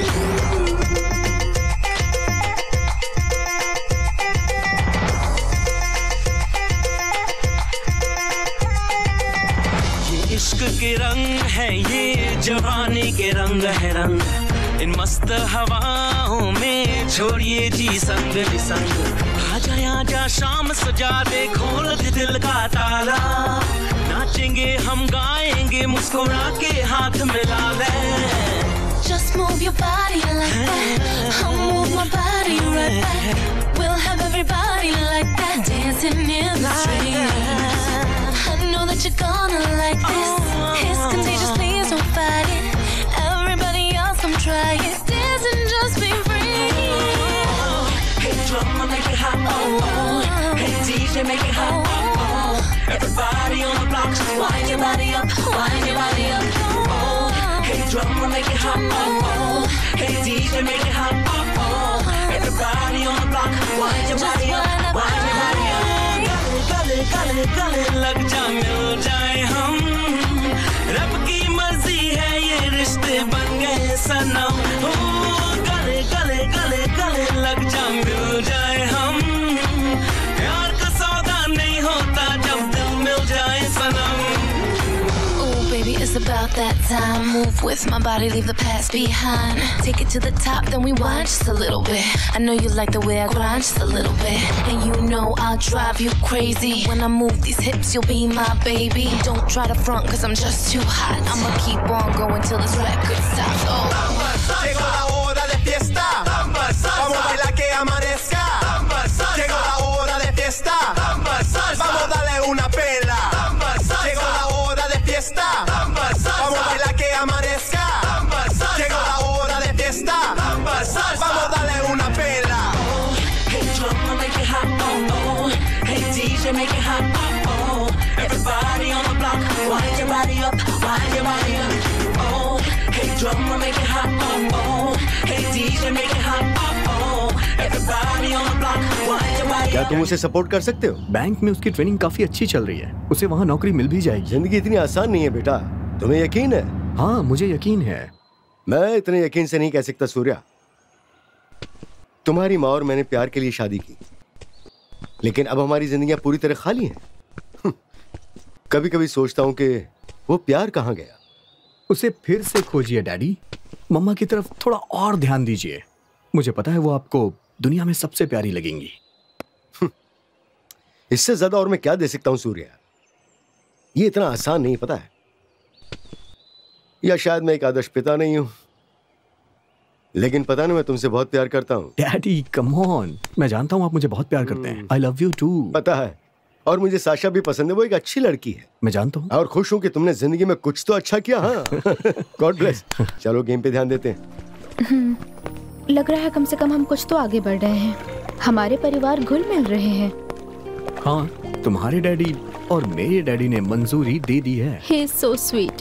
इश्क के रंग है ये, जवानी के रंग है रंग. इन मस्त हवाओं में छोड़िए जी संग संग. आजा आजा शाम सजा दे, खोल दे दिल का ताला. नाचेंगे हम गाएंगे, मुस्कुरा के हाथ मिला ले. Just move your body like that. I'll move my body right back. We'll have everybody like that, dancing in the street. I know that you're gonna like this. It's contagious, please don't fight it. Everybody else, come try it. Dance and just be free. Hey drummer, make it hot. Oh, oh. Hey D J, make it hot. Oh, oh. Everybody on the block, wind your body up, wind your body up. Oh, hey drummer, make it hot. Oh, oh. Hey D J, make it hot. Oh, oh. Everybody on the block, wind your body up, wind your body up. गले गले गले लग जा, मिल जाए हम. रब की मर्जी है, ये रिश्ते बन गए सनम. ओ गले गले गले गले लग जा, मिल जाए हम. प्यार का सौदा नहीं होता जब दिल मिल जाए सनम. Baby, it's about that time. Move with my body, leave the past behind. Take it to the top, then we wind just a little bit. I know you like the way I grind just a little bit. And you know I'll drive you crazy. When I move these hips, you'll be my baby. Don't try to front, cause I'm just too hot. I'ma keep on going till this record stops. Oh. Llegó la hora de fiesta. Vamos a bailar que amanezca. Llegó la hora de fiesta. Vamos a darle una pela. Llegó la hora de fiesta. Vamos a bailar que amanezca. Llegó la hora de fiesta. Vamos a darle una pela. Oh, hey drummer, make it hot. Oh, oh. Hey D J, make it hot. Oh, oh. Everybody on the block, wind your body up, wind your body up. Oh, hey drummer, make it hot. Oh, oh. Hey D J, make it hot. Oh, oh. Everybody on the block, wind your body क्या up. तुम उसे support कर सकते हो? Bank में उसकी training काफी अच्छी चल रही है, उसे वहाँ नौकरी मिल भी जाएगी. जिंदगी इतनी आसान नहीं है बेटा, तुम्हें यकीन है? हाँ मुझे यकीन है. मैं इतने यकीन से नहीं कह सकता सूर्या. तुम्हारी माँ और मैंने प्यार के लिए शादी की, लेकिन अब हमारी जिंदगियां पूरी तरह खाली हैं. कभी कभी सोचता हूँ कि वो प्यार कहाँ गया. उसे फिर से खोजिए डैडी. मम्मा की तरफ थोड़ा और ध्यान दीजिए. मुझे पता है वो आपको दुनिया में सबसे प्यारी लगेंगी. इससे ज्यादा और मैं क्या दे सकता हूँ सूर्या. ये इतना आसान नहीं, पता है. या शायद मैं एक आदर्श पिता नहीं हूं, लेकिन पता नहीं मैं तुमसे बहुत प्यार करता हूँ. डैडी कम ऑन, मैं जानता हूँ आप मुझे बहुत प्यार करते हैं. I love you too. पता है, और मुझे साशा भी पसंद है. वो एक अच्छी लड़की है. मैं जानता हूँ. और खुश हूँ कि तुमने जिंदगी में कुछ तो अच्छा किया. हाँ गॉड ब्लेस. चलो गेम पे ध्यान देते हैं. लग रहा है कम से कम हम कुछ तो आगे बढ़ रहे हैं. हमारे परिवार घुल मिल रहे हैं. हाँ, तुम्हारे डैडी और मेरे डैडी ने मंजूरी दे दी है. He is so sweet.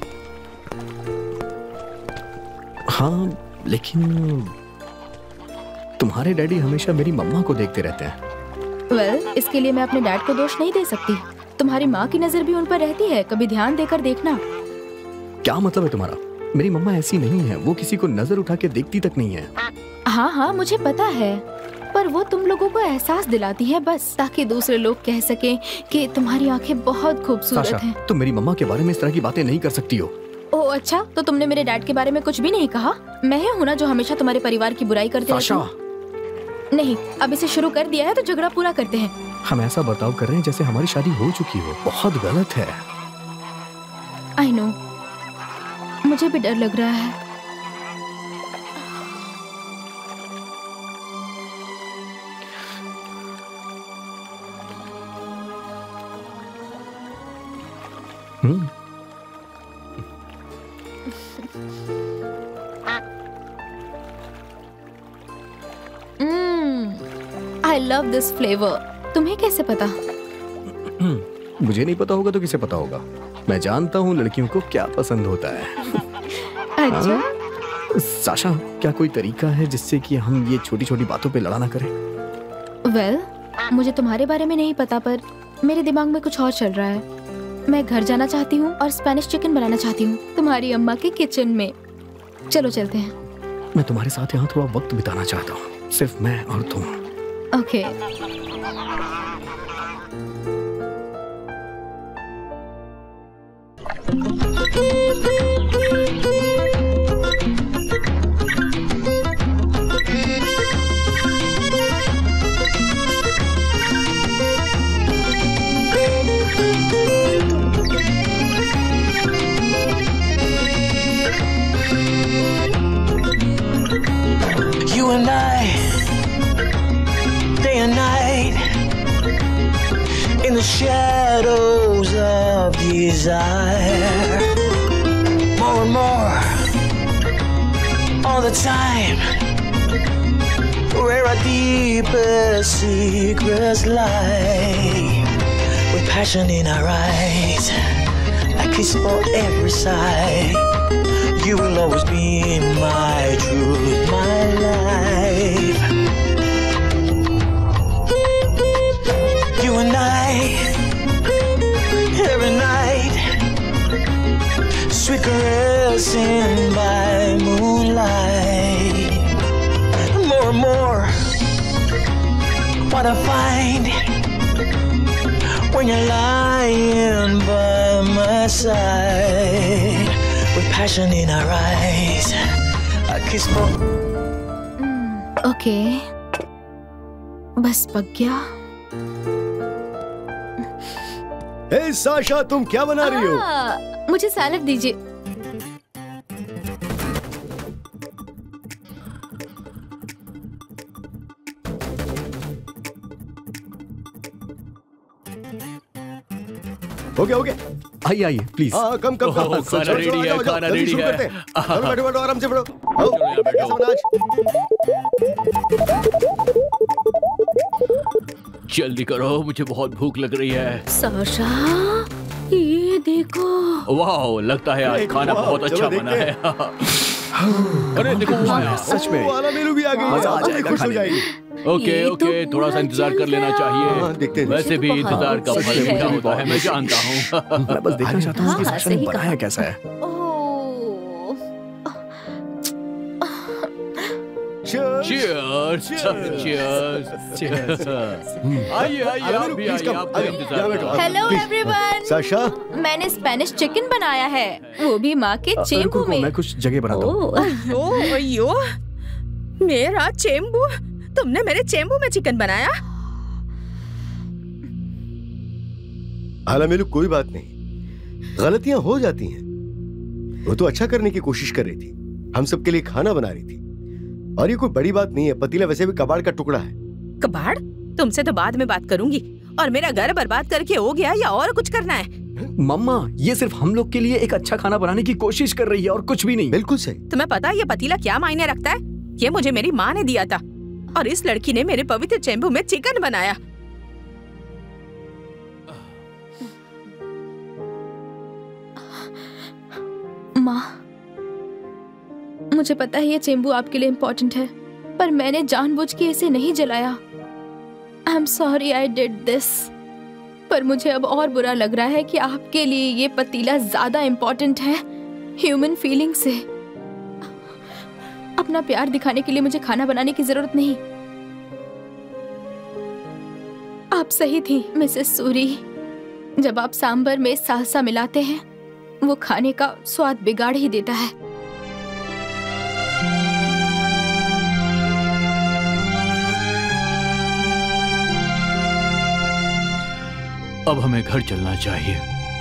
हाँ, लेकिन तुम्हारे डैडी हमेशा मेरी मम्मा को देखते रहते हैं. वेल well, इसके लिए मैं अपने डैड को दोष नहीं दे सकती. तुम्हारी माँ की नजर भी उन पर रहती है. कभी ध्यान देकर देखना. क्या मतलब है तुम्हारा? मेरी मम्मा ऐसी नहीं है. वो किसी को नजर उठा के देखती तक नहीं है. हाँ हाँ मुझे पता है, पर वो तुम लोगों को एहसास दिलाती है बस, ताकि दूसरे लोग कह सकें कि तुम्हारी आंखें बहुत खूबसूरत हैं. तुम मेरी मम्मा के बारे में इस तरह की बातें नहीं कर सकती हो. ओह अच्छा, तो तुमने मेरे डैड के बारे में कुछ भी नहीं कहा? मैं हूँ ना जो हमेशा तुम्हारे परिवार की बुराई करते रहती हूँ. नहीं, अब इसे शुरू कर दिया है तो झगड़ा पूरा करते हैं. हम ऐसा बर्ताव कर रहे हैं जैसे हमारी शादी हो चुकी हो. बहुत गलत है. आई नो, मुझे भी डर लग रहा है. हम्म. I love this flavor. तुम्हें कैसे पता? मुझे नहीं पता होगा तो किसे पता होगा? मैं जानता हूँ लड़कियों को क्या पसंद होता है। अच्छा। साशा, क्या कोई तरीका है जिससे कि हम ये छोटी छोटी बातों पे लड़ा ना करें? वेल, मुझे तुम्हारे बारे में नहीं पता, पर मेरे दिमाग में कुछ और चल रहा है। मैं घर जाना चाहती हूँ और स्पेनिश चिकन बनाना चाहती हूँ तुम्हारी अम्मा के किचन में। चलो चलते हैं। मैं तुम्हारे साथ यहाँ थोड़ा वक्त बिताना चाहता हूँ, सिर्फ मैं और तुम। Okay. You and I, day and night, in the shadows of desire. More and more, all the time, where our deepest secrets lie. With passion in our eyes, a kiss for every side. You will always be my truth, my life. You and I, every night, sweet caressing by moonlight. More and more, what I find when you're lying by my side. With passion in our eyes, a kiss for. Okay, बस पक गया। हे Sasha, तुम क्या बना रही हो? आ, मुझे salad दीजिए। हो गया हो गया। आइए आइए प्लीज। हाँ कम कम कम। खाना रेडी है, खाना रेडी है। चलो बैठो बैठो आराम से बैठो। आओ बैठो। जल्दी करो, मुझे बहुत भूख लग रही है। साशा, ये देखो। वाह, लगता है आज खाना बहुत अच्छा बना है। अरे देखो वो आया। सच में वाला मेनू भी आ गई। मजा आ जाएगा खुश हो खाने में। जाएगी। ओके ओके, थोड़ा सा इंतजार कर लेना चाहिए। वैसे भी इंतजार का फल मीठा होता है, मैं जानता हूँ। मैं बस देखना चाहता हूँ कि साशा ने बनाया कैसा है। Cheers! Cheers! Cheers! आइए आइए, आप भी आइए, आपका इंतजार कर रहा हूँ। Hello everyone. साशा, मैंने स्पेनिश चिकन बनाया है, वो भी माँ के चेंबू में। मैं कुछ जगह बनाता हूँ। अयो अयो, मेरा चेंबू? तुमने मेरे चेंबू में चिकन बनाया? हाला मेलू, कोई बात नहीं, गलतियां हो जाती हैं। वो तो अच्छा करने की कोशिश कर रही थी, हम सबके लिए खाना बना रही थी, और ये कोई बड़ी बात नहीं है। पतीला वैसे भी कबाड़ का टुकड़ा है। कबाड़? तुमसे तो बाद में बात करूंगी। और मेरा घर बर्बाद करके हो गया या और कुछ करना है? मम्मा, ये सिर्फ हम लोग के लिए एक अच्छा खाना बनाने की कोशिश कर रही है और कुछ भी नहीं। बिल्कुल सही। तुम्हें पता है ये पतीला क्या मायने रखता है? ये मुझे मेरी माँ ने दिया था, और इस लड़की ने मेरे पवित्र चेंबू में चिकन बनाया। माँ, मुझे पता है ये चेंबू आपके लिए इम्पोर्टेंट है, पर मैंने जानबूझ के इसे नहीं जलाया। I am sorry I did this. पर मुझे अब और बुरा लग रहा है कि आपके लिए ये पतीला ज्यादा इम्पोर्टेंट है ह्यूमन फीलिंग से। अपना प्यार दिखाने के लिए मुझे खाना बनाने की जरूरत नहीं। आप सही थी मिसेस सूरी। जब आप सांबर में सालसा मिलाते हैं, वो खाने का स्वाद बिगाड़ ही देता है। अब हमें घर चलना चाहिए।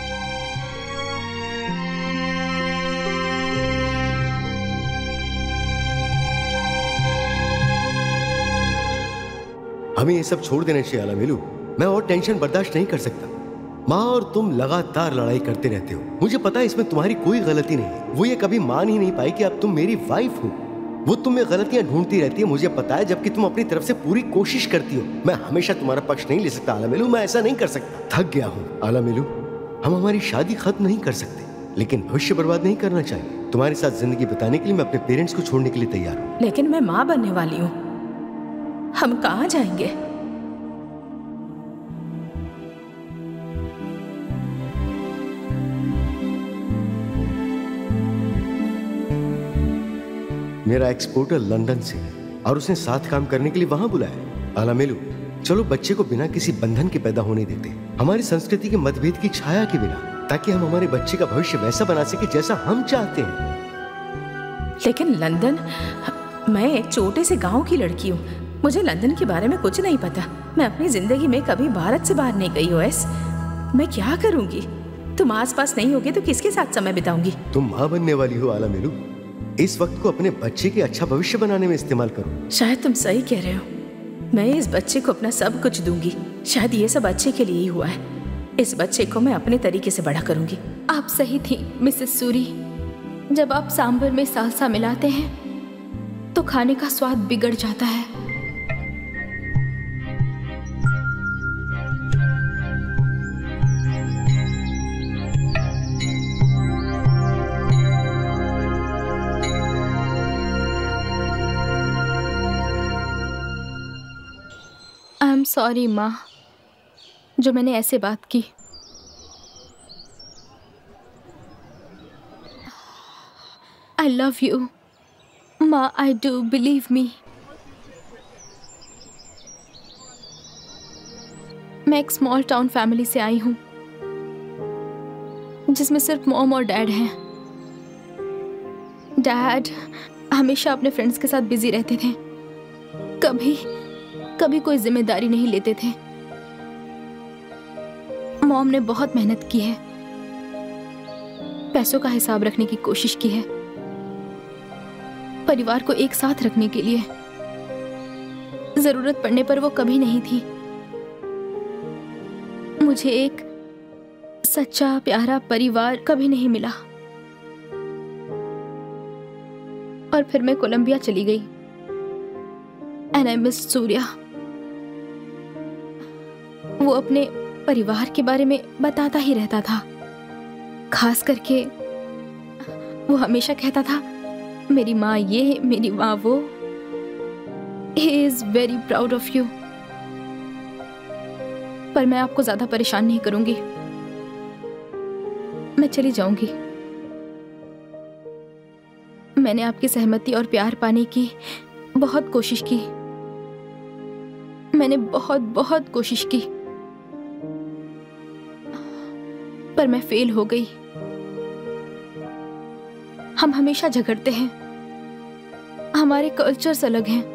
हमें ये सब छोड़ देना चाहिए आला मेलू। मैं और टेंशन बर्दाश्त नहीं कर सकता। माँ और तुम लगातार लड़ाई करते रहते हो। मुझे पता है इसमें तुम्हारी कोई गलती नहीं है। वो ये कभी मान ही नहीं पाई कि अब तुम मेरी वाइफ हो। वो तुम में गलतियां ढूंढती रहती है, मुझे पता है, जबकि तुम अपनी तरफ से पूरी कोशिश करती हो। मैं हमेशा तुम्हारा पक्ष नहीं ले सकता आला मिलू, मैं ऐसा नहीं कर सकता। थक गया हूँ आला मिलू। हम हमारी शादी खत्म नहीं कर सकते, लेकिन भविष्य बर्बाद नहीं करना चाहिए। तुम्हारे साथ जिंदगी बिताने के लिए मैं अपने पेरेंट्स को छोड़ने के लिए तैयार हूँ। लेकिन मैं माँ बनने वाली हूँ, हम कहाँ जाएंगे? मेरा एक्सपोर्टर लंदन से है और उसने साथ काम करने के लिए वहां बुलाया। आला मेलू, चलो बच्चे को बिना किसी बंधन के पैदा होने देते, हमारी संस्कृति के मतभेद की छाया के बिना, ताकि हम हमारे बच्चे का भविष्य वैसा बना सके जैसा हम चाहते हैं। लेकिन लंदन, मैं एक छोटे से गांव की लड़की हूँ, मुझे लंदन के बारे में कुछ नहीं पता। मैं अपनी जिंदगी में कभी भारत से बाहर नहीं गई हूँ। एस, मैं क्या करूंगी? तुम आस पास नहीं होगे तो किसके साथ समय बिताऊंगी? तुम माँ बनने वाली हो आला मेलू, इस वक्त को अपने बच्चे के अच्छा भविष्य बनाने में इस्तेमाल करो। शायद तुम सही कह रहे हो, मैं इस बच्चे को अपना सब कुछ दूंगी। शायद ये सब अच्छे के लिए ही हुआ है। इस बच्चे को मैं अपने तरीके से बड़ा करूंगी। आप सही थी मिसेस सूरी। जब आप सांभर में सालसा मिलाते हैं तो खाने का स्वाद बिगड़ जाता है। आई एम सॉरी माँ, जो मैंने ऐसे बात की। आई लव यू माँ, आई डू, बिलीव मी। मैं एक स्मॉल टाउन फैमिली से आई हूँ जिसमें सिर्फ मॉम और डैड हैं। डैड हमेशा अपने फ्रेंड्स के साथ बिजी रहते थे, कभी कभी कोई जिम्मेदारी नहीं लेते थे। मॉम ने बहुत मेहनत की है, पैसों का हिसाब रखने की कोशिश की है, परिवार को एक साथ रखने के लिए। जरूरत पड़ने पर वो कभी नहीं थी। मुझे एक सच्चा प्यारा परिवार कभी नहीं मिला। और फिर मैं कोलंबिया चली गई। And I miss Surya. वो अपने परिवार के बारे में बताता ही रहता था। खास करके वो हमेशा कहता था, मेरी माँ ये, मेरी माँ वो। He is very proud of you। पर मैं आपको ज्यादा परेशान नहीं करूंगी, मैं चली जाऊंगी। मैंने आपकी सहमति और प्यार पाने की बहुत कोशिश की। मैंने बहुत बहुत कोशिश की, पर मैं फेल हो गई। हम हमेशा झगड़ते हैं, हमारे कल्चर्स अलग हैं।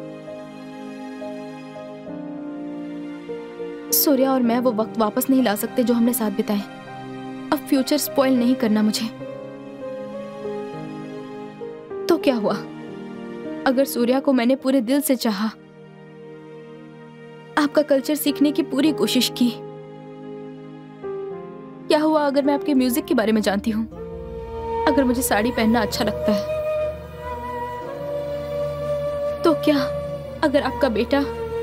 सूर्या और मैं वो वक्त वापस नहीं ला सकते जो हमने साथ बिताए। अब फ्यूचर स्पॉइल नहीं करना मुझे। तो क्या हुआ अगर सूर्या को मैंने पूरे दिल से चाहा, आपका कल्चर सीखने की पूरी कोशिश की? क्या हुआ अगर मैं आपके म्यूजिक के बारे में जानती हूँ, अगर मुझे साड़ी पहनना अच्छा लगता है? तो क्या अगर आपका बेटा,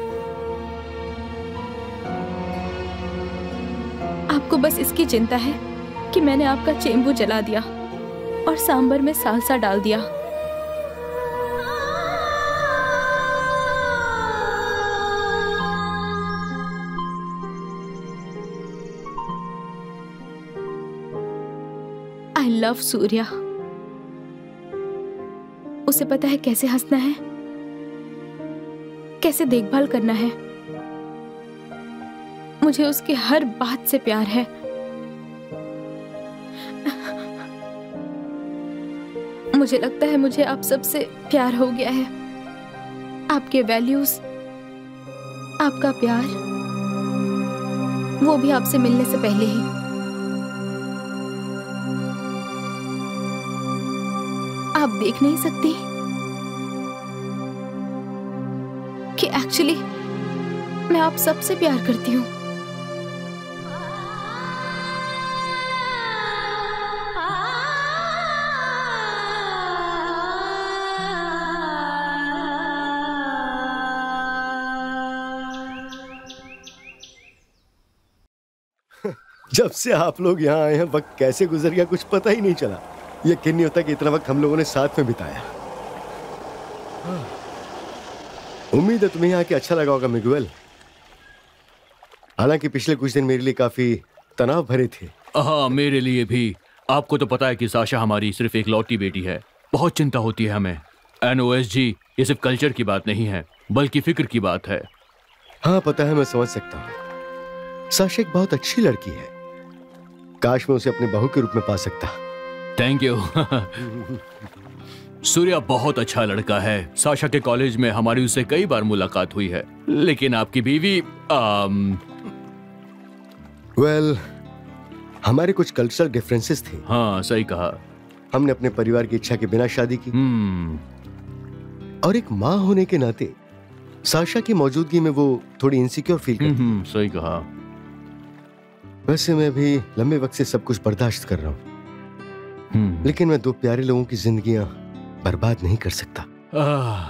आपको बस इसकी चिंता है कि मैंने आपका चेंबू जला दिया और सांबर में सालसा डाल दिया? I love Surya. उसे पता है कैसे हंसना है, कैसे देखभाल करना है। मुझे उसकी हर बात से प्यार है। मुझे लगता है मुझे आप सबसे प्यार हो गया है। आपके वैल्यूज, आपका प्यार, वो भी आपसे मिलने से पहले ही। आप देख नहीं सकती कि एक्चुअली मैं आप सबसे प्यार करती हूँ। जब से आप लोग यहाँ आए हैं वक्त कैसे गुजर गया कुछ पता ही नहीं चला। यकीन नहीं होता कि इतना वक्त हम लोगों ने साथ में बिताया। उम्मीद है तुम्हें यहाँ के अच्छा लगा होगा मिगुएल। हालांकि पिछले कुछ दिन मेरे लिए काफी तनाव भरे थे। हाँ, मेरे लिए भी। आपको तो पता है कि साशा हमारी सिर्फ एक लौटी बेटी है। बहुत चिंता होती है हमें। एन ओ एस जी ये सिर्फ कल्चर की बात नहीं है बल्कि फिक्र की बात है। हाँ पता है, मैं समझ सकता हूँ। साशा एक बहुत अच्छी लड़की है। काश मैं उसे अपने बहू के रूप में पा सकता। Thank you. सूर्या बहुत अच्छा लड़का है। साशा के कॉलेज में हमारी उससे कई बार मुलाकात हुई है। लेकिन आपकी बीवी आम... वेल well, हमारे कुछ कल्चरल डिफरेंसेस थे। हाँ सही कहा। हमने अपने परिवार की इच्छा के बिना शादी की। hmm. और एक माँ होने के नाते साशा की मौजूदगी में वो थोड़ी इनसिक्योर फील करती। hmm, सही कहा। वैसे मैं भी लंबे वक्त से सब कुछ बर्दाश्त कर रहा हूँ। hmm. लेकिन मैं दो प्यारे लोगों की जिंदगियां बर्बाद नहीं कर सकता। ah.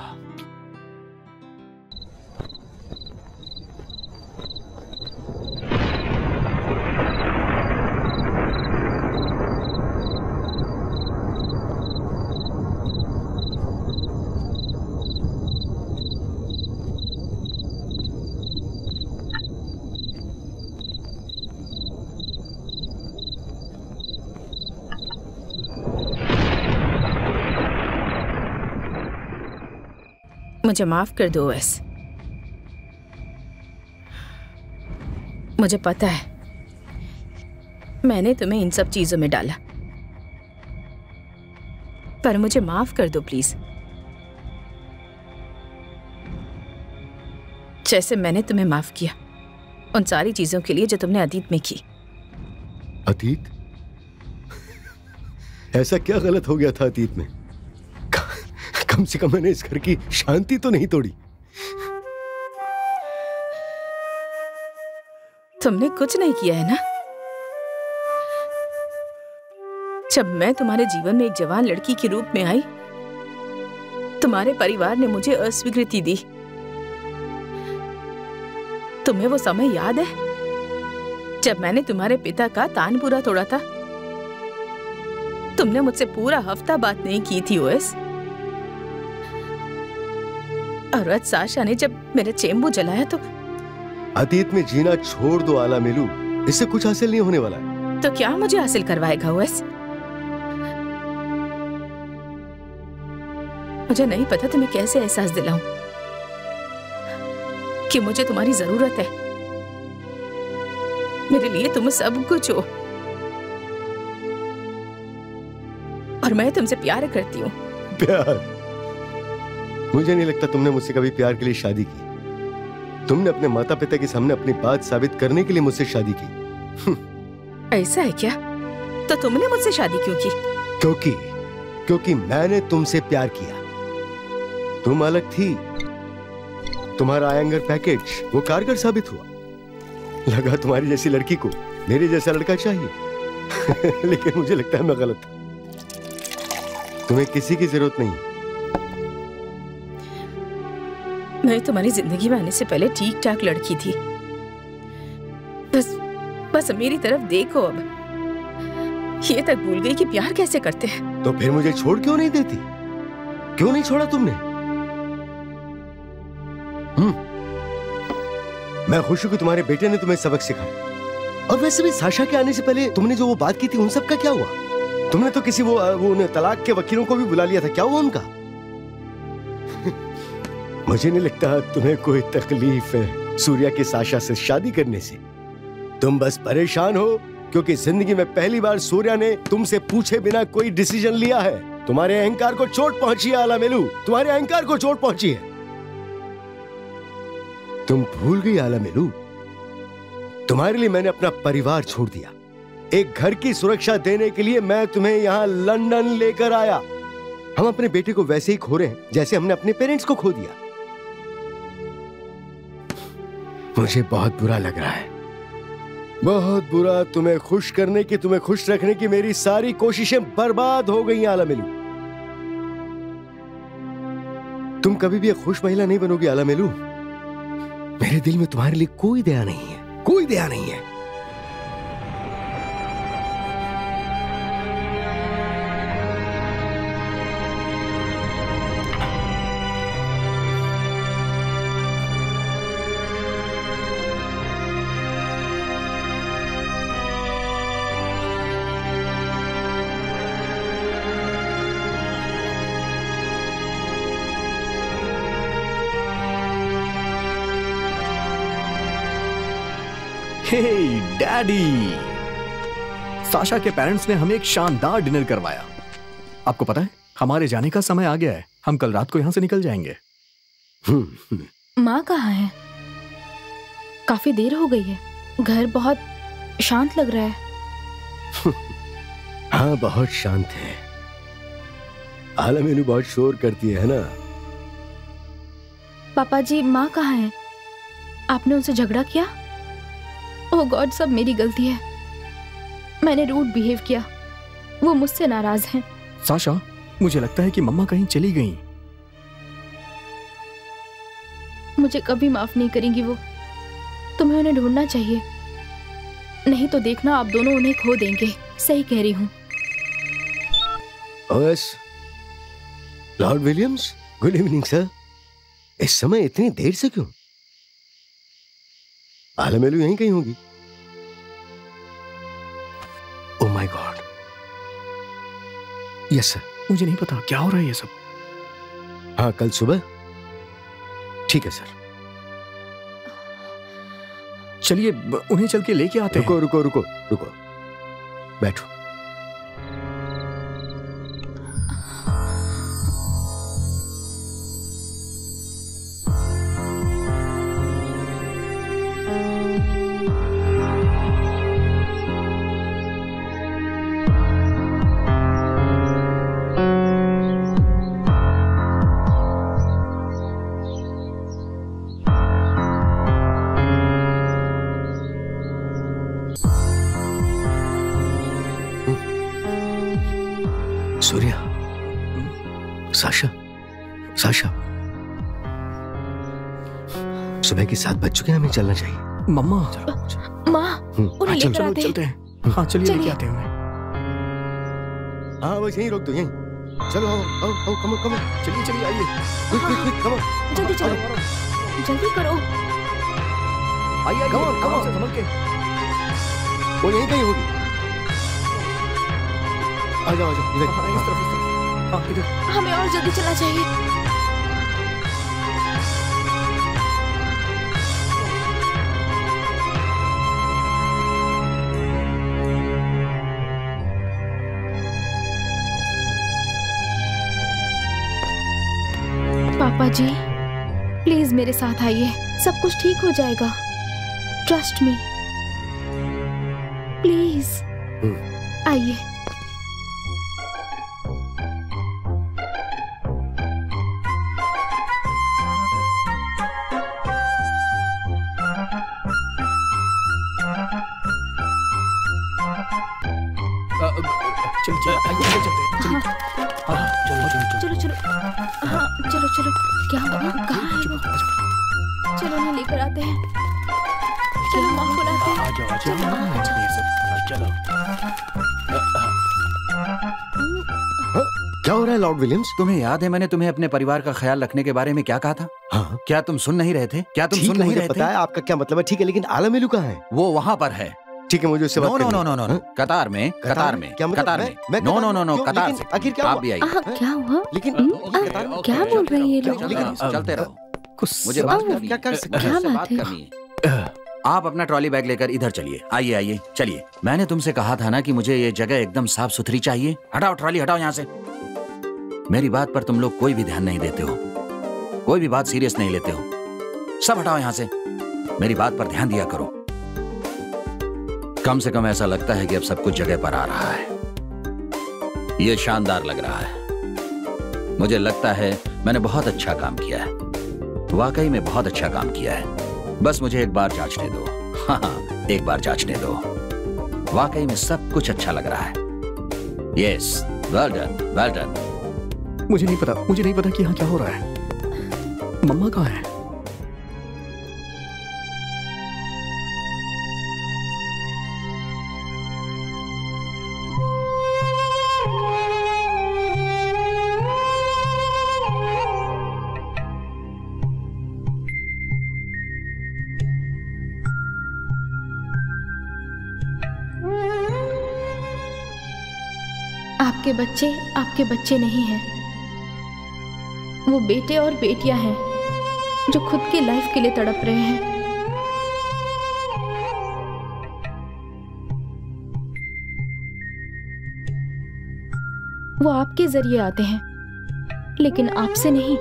मुझे माफ कर दो ओएस। मुझे पता है मैंने तुम्हें इन सब चीजों में डाला, पर मुझे माफ कर दो प्लीज। जैसे मैंने तुम्हें माफ किया उन सारी चीजों के लिए जो तुमने अतीत में की। अतीत? ऐसा क्या गलत हो गया था अतीत में? कम से कम मैंने इस घर की शांति तो नहीं तोड़ी। तुमने कुछ नहीं किया है ना? जब मैं तुम्हारे जीवन में एक जवान लड़की के रूप में आई, तुम्हारे परिवार ने मुझे अस्वीकृति दी। तुम्हें वो समय याद है जब मैंने तुम्हारे पिता का तानपुरा तोड़ा था? तुमने मुझसे पूरा हफ्ता बात नहीं की थी ओएस। और आज साशा ने जब मेरा चेंबू जलाया तो अतीत में जीना छोड़ दो आला मेलू, इससे कुछ हासिल नहीं होने वाला है। तो क्या मुझे हासिल करवाएगा ओएस? मुझे नहीं पता तुम्हें कैसे एहसास दिलाऊं कि मुझे तुम्हारी जरूरत है। मेरे लिए तुम सब कुछ हो और मैं तुमसे प्यार करती हूँ। प्यार? मुझे नहीं लगता तुमने मुझसे कभी प्यार के लिए शादी की। तुमने अपने माता पिता के सामने अपनी बात साबित करने के लिए मुझसे शादी की। ऐसा है क्या? तो तुमने मुझसे शादी क्यों की? क्योंकि क्योंकि मैंने तुमसे प्यार किया। तुम अलग थी। तुम्हारा आयंगर पैकेज वो कारगर साबित हुआ। लगा तुम्हारी जैसी लड़की को मेरे जैसा लड़का चाहिए। लेकिन मुझे लगता है मैं गलत था। तुम्हें किसी की जरूरत नहीं। मैं तुम्हारी जिंदगी में आने से पहले ठीक ठाक लड़की थी। बस बस मेरी तरफ देखो अब। ये तक भूल गई कि प्यार कैसे करते हैं। तो फिर मुझे छोड़ क्यों नहीं देती? क्यों नहीं छोड़ा तुमने? हम्म मैं खुश हूं कि तुम्हारे बेटे ने तुम्हें सबक सिखाया। और वैसे भी साशा के आने से पहले तुमने जो वो बात की थी उन सब का क्या हुआ? तुमने तो किसी वो वो उन्हें तलाक के वकीलों को भी बुला लिया था। क्या हुआ उनका? मुझे नहीं लगता तुम्हें कोई तकलीफ है सूर्या की साशा से शादी करने से। तुम बस परेशान हो क्योंकि जिंदगी में पहली बार सूर्या ने तुमसे पूछे बिना कोई डिसीजन लिया है। तुम्हारे अहंकार को चोट पहुंची है आला मेलू, तुम्हारे अहंकार को चोट पहुंची है। तुम भूल गई आला मेलू, तुम्हारे लिए मैंने अपना परिवार छोड़ दिया। एक घर की सुरक्षा देने के लिए मैं तुम्हें यहाँ लंदन लेकर आया। हम अपने बेटे को वैसे ही खो रहे हैं जैसे हमने अपने पेरेंट्स को खो दिया। मुझे बहुत बुरा लग रहा है, बहुत बुरा। तुम्हें खुश करने की, तुम्हें खुश रखने की मेरी सारी कोशिशें बर्बाद हो गई आला मेलू। तुम कभी भी एक खुश महिला नहीं बनोगी आला मेलू। मेरे दिल में तुम्हारे लिए कोई दया नहीं है, कोई दया नहीं है। हे डैडी, साशा के पेरेंट्स ने हमें एक शानदार डिनर करवाया। आपको पता है हमारे जाने का समय आ गया है, हम कल रात को यहाँ से निकल जाएंगे। माँ कहाँ है? काफी देर हो गई है, घर बहुत शांत लग रहा है। हाँ बहुत शांत है, आलमेलू बहुत शोर करती है ना। पापा जी, माँ कहाँ है? आपने उनसे झगड़ा किया? ओह गॉड, सब मेरी गलती है, मैंने रूड बिहेव किया, वो मुझसे नाराज हैं। साशा, मुझे लगता है कि मम्मा कहीं चली गई। मुझे कभी माफ नहीं करेंगी वो, तुम्हें उन्हें ढूंढना चाहिए, नहीं तो देखना आप दोनों उन्हें खो देंगे। सही कह रही हूँ। ओएस, lord Williams, good evening sir. इस समय इतनी देर से क्यों? आलमेलू यहीं कहीं होगी। Oh my God. Yes sir. मुझे नहीं पता क्या हो रहा है ये सब। हाँ कल सुबह। ठीक है सर। चलिए उन्हें चल के लेके आते रुको, हैं। रुको रुको रुको बैठो। सूर्या, साशा, साशा, सुबह के सात बज चुके हैं, हमें चलना चाहिए। मम्मा, माँ, उन्हें लेकर आते हैं। चलते हैं। हाँ चलिए लेके आते हैं उन्हें। हाँ बस यहीं रोक दो, यहीं। चलो आओ आओ आओ, कमो कमो, चलिए चलिए आइए। क्विक क्विक क्विक, कमो जल्दी चलो, जल्दी करो। आइए आइए, कमो कमो, संभल के। वो यहीं कहीं होगी। आ जाओ आ जाओ इधर। हाँ इस तरफ, इस तरफ। हाँ इधर। हमें और जल्दी चलना चाहिए। पापा जी प्लीज मेरे साथ आइए, सब कुछ ठीक हो जाएगा, ट्रस्ट मी, प्लीज आइए। चलो चलो आइए आइए चलते हैं। चलिए। हाँ चलो चलो चलो चलो, हाँ चलो चलो, क्या हुआ, कहाँ है वो? चलो उन्हें लेकर आते हैं, चलो माँ बुलाते हैं। आ जाओ आ जाओ। हाँ, चलो ये सब चलो। क्या हो रहा है लॉर्ड विलियम्स? तुम्हें याद है मैंने तुम्हें अपने परिवार का ख्याल रखने के बारे में क्या कहा था? हाँ। क्या तुम सुन नहीं रहे थे? क्या तुम ठीक सुन है, नहीं मुझे रहे पता थे? है आपका क्या मतलब है, ठीक है, लेकिन आलमेलू कहाँ है? वो वहाँ पर है। ठीक है, मुझे उससे बात नो नो करनी नो है। नो नो, कतार में, कतार में, क्या मतलब? कतार मैं- में। मैं नो कतार नो में? नो नो, क्यों? कतार लेकिन से। आखिर क्या आप हुआ? भी आइए। हाँ, क्या हुआ? लेकिन क्या बोल रही है लोग? हाँ, चलते रहो, कुछ मुझे बात करनी क्या है। कर सकते हैं? क्या मुझसे बात बात है? करनी है। आप अपना ट्रॉली बैग लेकर इधर चलिए। आइए आइए चलिए। मैंने तुमसे कहा था ना कि मुझे ये जगह एकदम साफ सुथरी चाहिए। हटाओ ट्रॉली, हटाओ यहाँ से। मेरी बात पर तुम लोग कोई भी ध्यान नहीं देते हो, कोई भी बात सीरियस नहीं लेते हो। सब हटाओ यहाँ से, मेरी बात पर ध्यान दिया करो। कम से कम ऐसा लगता है कि अब सब कुछ जगह पर आ रहा है। ये शानदार लग रहा है। मुझे लगता है मैंने बहुत अच्छा काम किया है, वाकई में बहुत अच्छा काम किया है। बस मुझे एक बार जांचने दो। हाँ हाँ, एक बार जांचने दो। वाकई में सब कुछ अच्छा लग रहा है। Yes, well done, well done. मुझे नहीं पता, मुझे नहीं पता कि यहाँ क्या हो रहा है। मम्मा कहाँ है? आपके बच्चे आपके बच्चे नहीं हैं, वो बेटे और बेटियां हैं जो खुद की लाइफ के लिए तड़प रहे हैं। वो आपके जरिए आते हैं, लेकिन आपसे नहीं,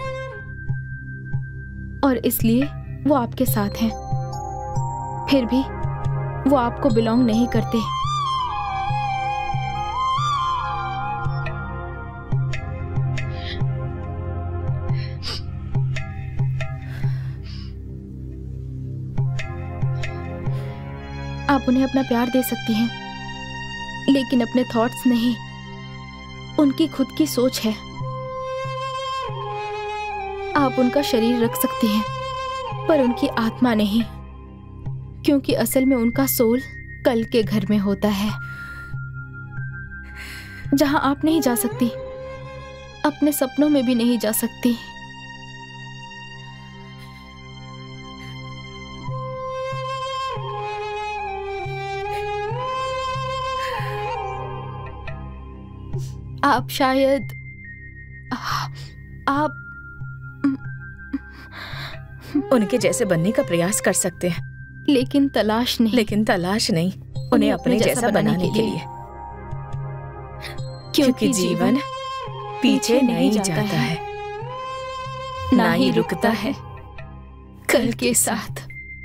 और इसलिए वो आपके साथ हैं। फिर भी वो आपको बिलोंग नहीं करते। आप उन्हें अपना प्यार दे सकती हैं, लेकिन अपने थॉट्स नहीं। उनकी खुद की सोच है। आप उनका शरीर रख सकती हैं, पर उनकी आत्मा नहीं, क्योंकि असल में उनका सोल कल के घर में होता है, जहां आप नहीं जा सकती, अपने सपनों में भी नहीं जा सकती। आप शायद आप उनके जैसे बनने का प्रयास कर सकते हैं, लेकिन तलाश नहीं। लेकिन तलाश नहीं, उन्हें अपने जैसा बनाने के लिए, क्योंकि जीवन पीछे नहीं जाता है, ना ही रुकता है कल के साथ।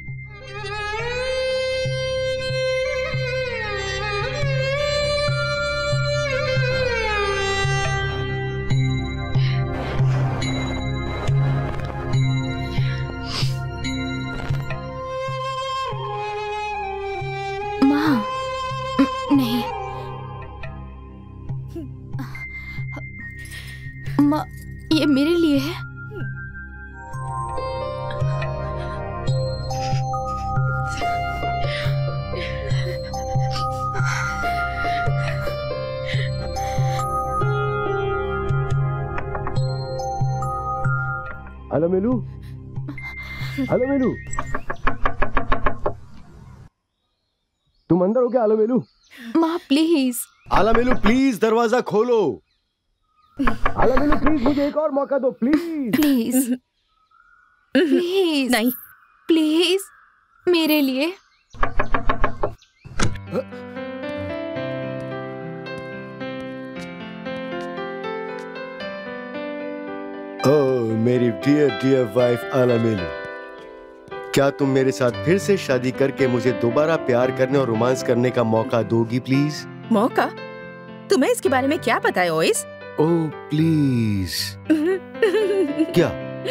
नहीं, माँ, ये मेरे लिए है। हेलो मेलू, हेलो मेलू, तुम अंदर हो क्या? हेलो मेलू। माँ प्लीज। आला मेलू प्लीज दरवाजा खोलो। आला मेलू प्लीज मुझे एक और मौका दो प्लीज। प्लीज प्लीज नहीं, प्लीज मेरे लिए। ओह मेरी डियर डियर वाइफ आला मेलू, क्या तुम मेरे साथ फिर से शादी करके मुझे दोबारा प्यार करने और रोमांस करने का मौका दोगी प्लीज? मौका? तुम्हें इसके बारे में क्या पता है ओइस? Oh please. क्या?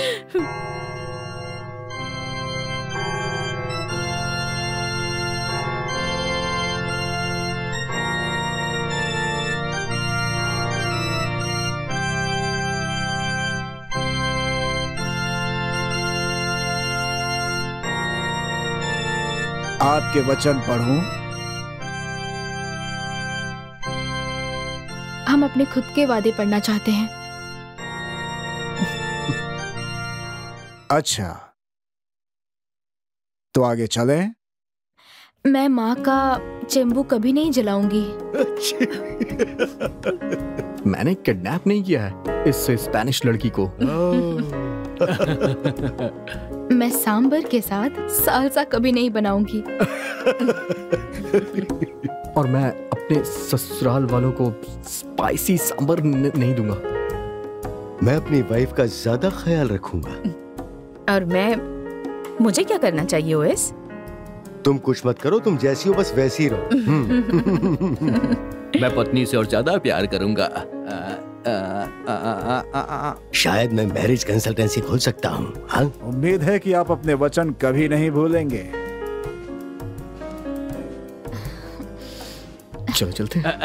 आपके वचन पढ़ूं? हम अपने खुद के वादे पढ़ना चाहते हैं। अच्छा, तो आगे चलें? मैं माँ का चेंबू कभी नहीं जलाऊंगी। मैंने किडनैप नहीं किया है इस स्पेनिश लड़की को। मैं सांबर के साथ सालसा कभी नहीं बनाऊंगी। और मैं अपने ससुराल वालों को स्पाइसी सांबर नहीं दूंगा। मैं अपनी वाइफ का ज्यादा ख्याल रखूंगा। और मैं, मुझे क्या करना चाहिए ओएस? तुम कुछ मत करो, तुम जैसी हो बस वैसी रहो। मैं पत्नी से और ज्यादा प्यार करूंगा। शायद मैं मैरिज कंसल्टेंसी खोल सकता हूँ। हाँ? उम्मीद है कि आप अपने वचन कभी नहीं भूलेंगे। चलो चलते हैं।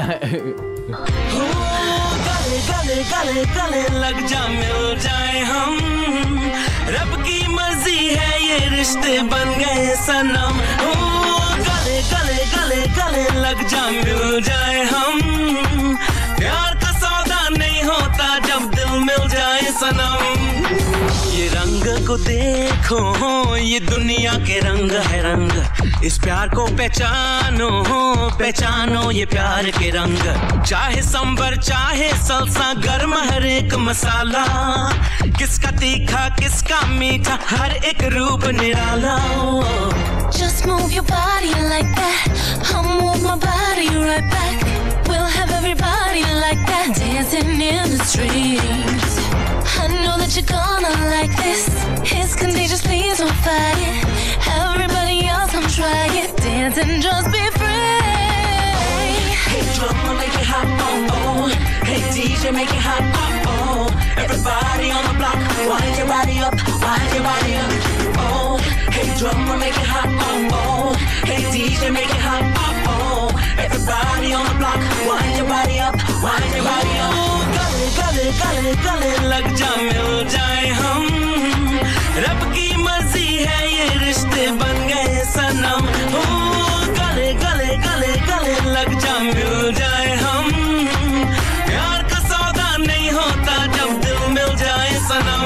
गले गले गले गले लग जा, मिल जाए हम, रब की मर्जी है ये रिश्ते बन गए सनम। ओ गले गले गले गले लग जा, मिल जाए हम, प्यार का सौदा नहीं होता जब दिल मिल जाए सनम। ये रंग को देखो, ये दुनिया के रंग है रंग, इस प्यार को पहचानो, पहचानो ये प्यार के रंग। चाहे संबर चाहे सलसा, गर्म हर एक मसाला, किसका तीखा किसका मीठा, हर एक रूप निराला। Just move your body like that, I'll move my body right back. We'll have everybody like that dancing in the streets. I know that you're gonna like this. It's contagious, please don't fight it. Everybody else, come try it. Dance and just be free. Hey drummer, make it hot, oh oh. Hey D J, make it hot, oh oh. Everybody on the block, wind your body up, wind your body up, oh. Hey drummer, make it hot, oh oh. Hey D J, make it hot, oh oh. Everybody on the block, wind your body up, wind your body up. गले गले गले गले लग जा मिल जाए हम. रब की मर्जी है ये रिश्ते बन गए सनम. हो गले गले गले गले लग जा मिल जाए हम. प्यार का सौदा नहीं होता जब दिल मिल जाए सनम.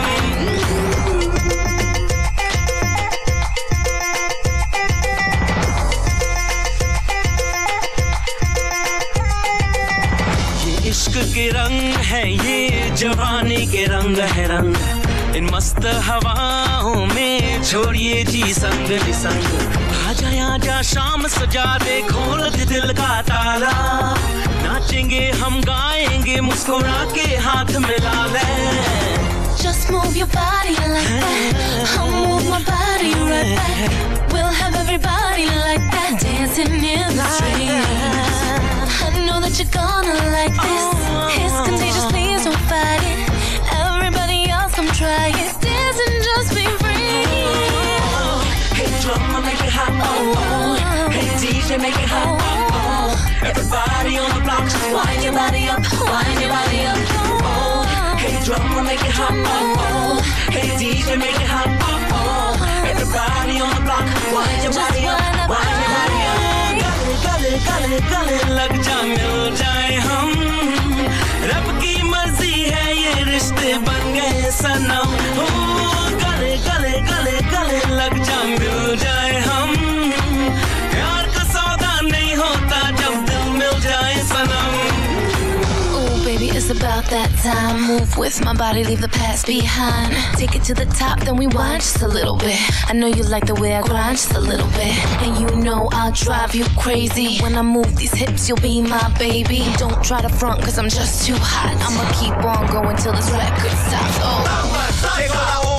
इश्क के रंग है ये जवानी के रंग है रंग. इन मस्त हवाओं में छोड़िए जी संग निसंग. आजा आजा शाम सजा दे खोल दे दिल का ताला. नाचेंगे हम गाएंगे मुस्कुरा के हाथ मिला ले. Just move your body like that. I'll move my body right back. We'll have everybody like that dancing in the streets. I know that you're gonna like this. It's contagious, please don't fight it. Everybody else, come try it. Dance and just be free. Hey drummer, make it hot, oh oh. Hey D J, make it hot, oh oh. Everybody on the block, wind your body up, wind your body up, oh. Hey drummer, make it hot, oh oh. Hey D J, make it hot, oh oh. Everybody on the block, wind your body up, wind your body up. गले गले गले लग जा मिल जाए हम. रब की मर्जी है ये रिश्ते बन गए सनम. हो गले गले गले गले लग जा मिल जाए हम. प्यार का सौदा नहीं होता जब दिल मिल जाए सनम. Baby, it's about that time. Move with my body, leave the past behind. Take it to the top, then we wind just a little bit. I know you like the way I grind just a little bit. And you know I'll drive you crazy. When I move these hips, you'll be my baby. Don't try to front, cause I'm just too hot. I'ma keep on going till this record stops. Oh.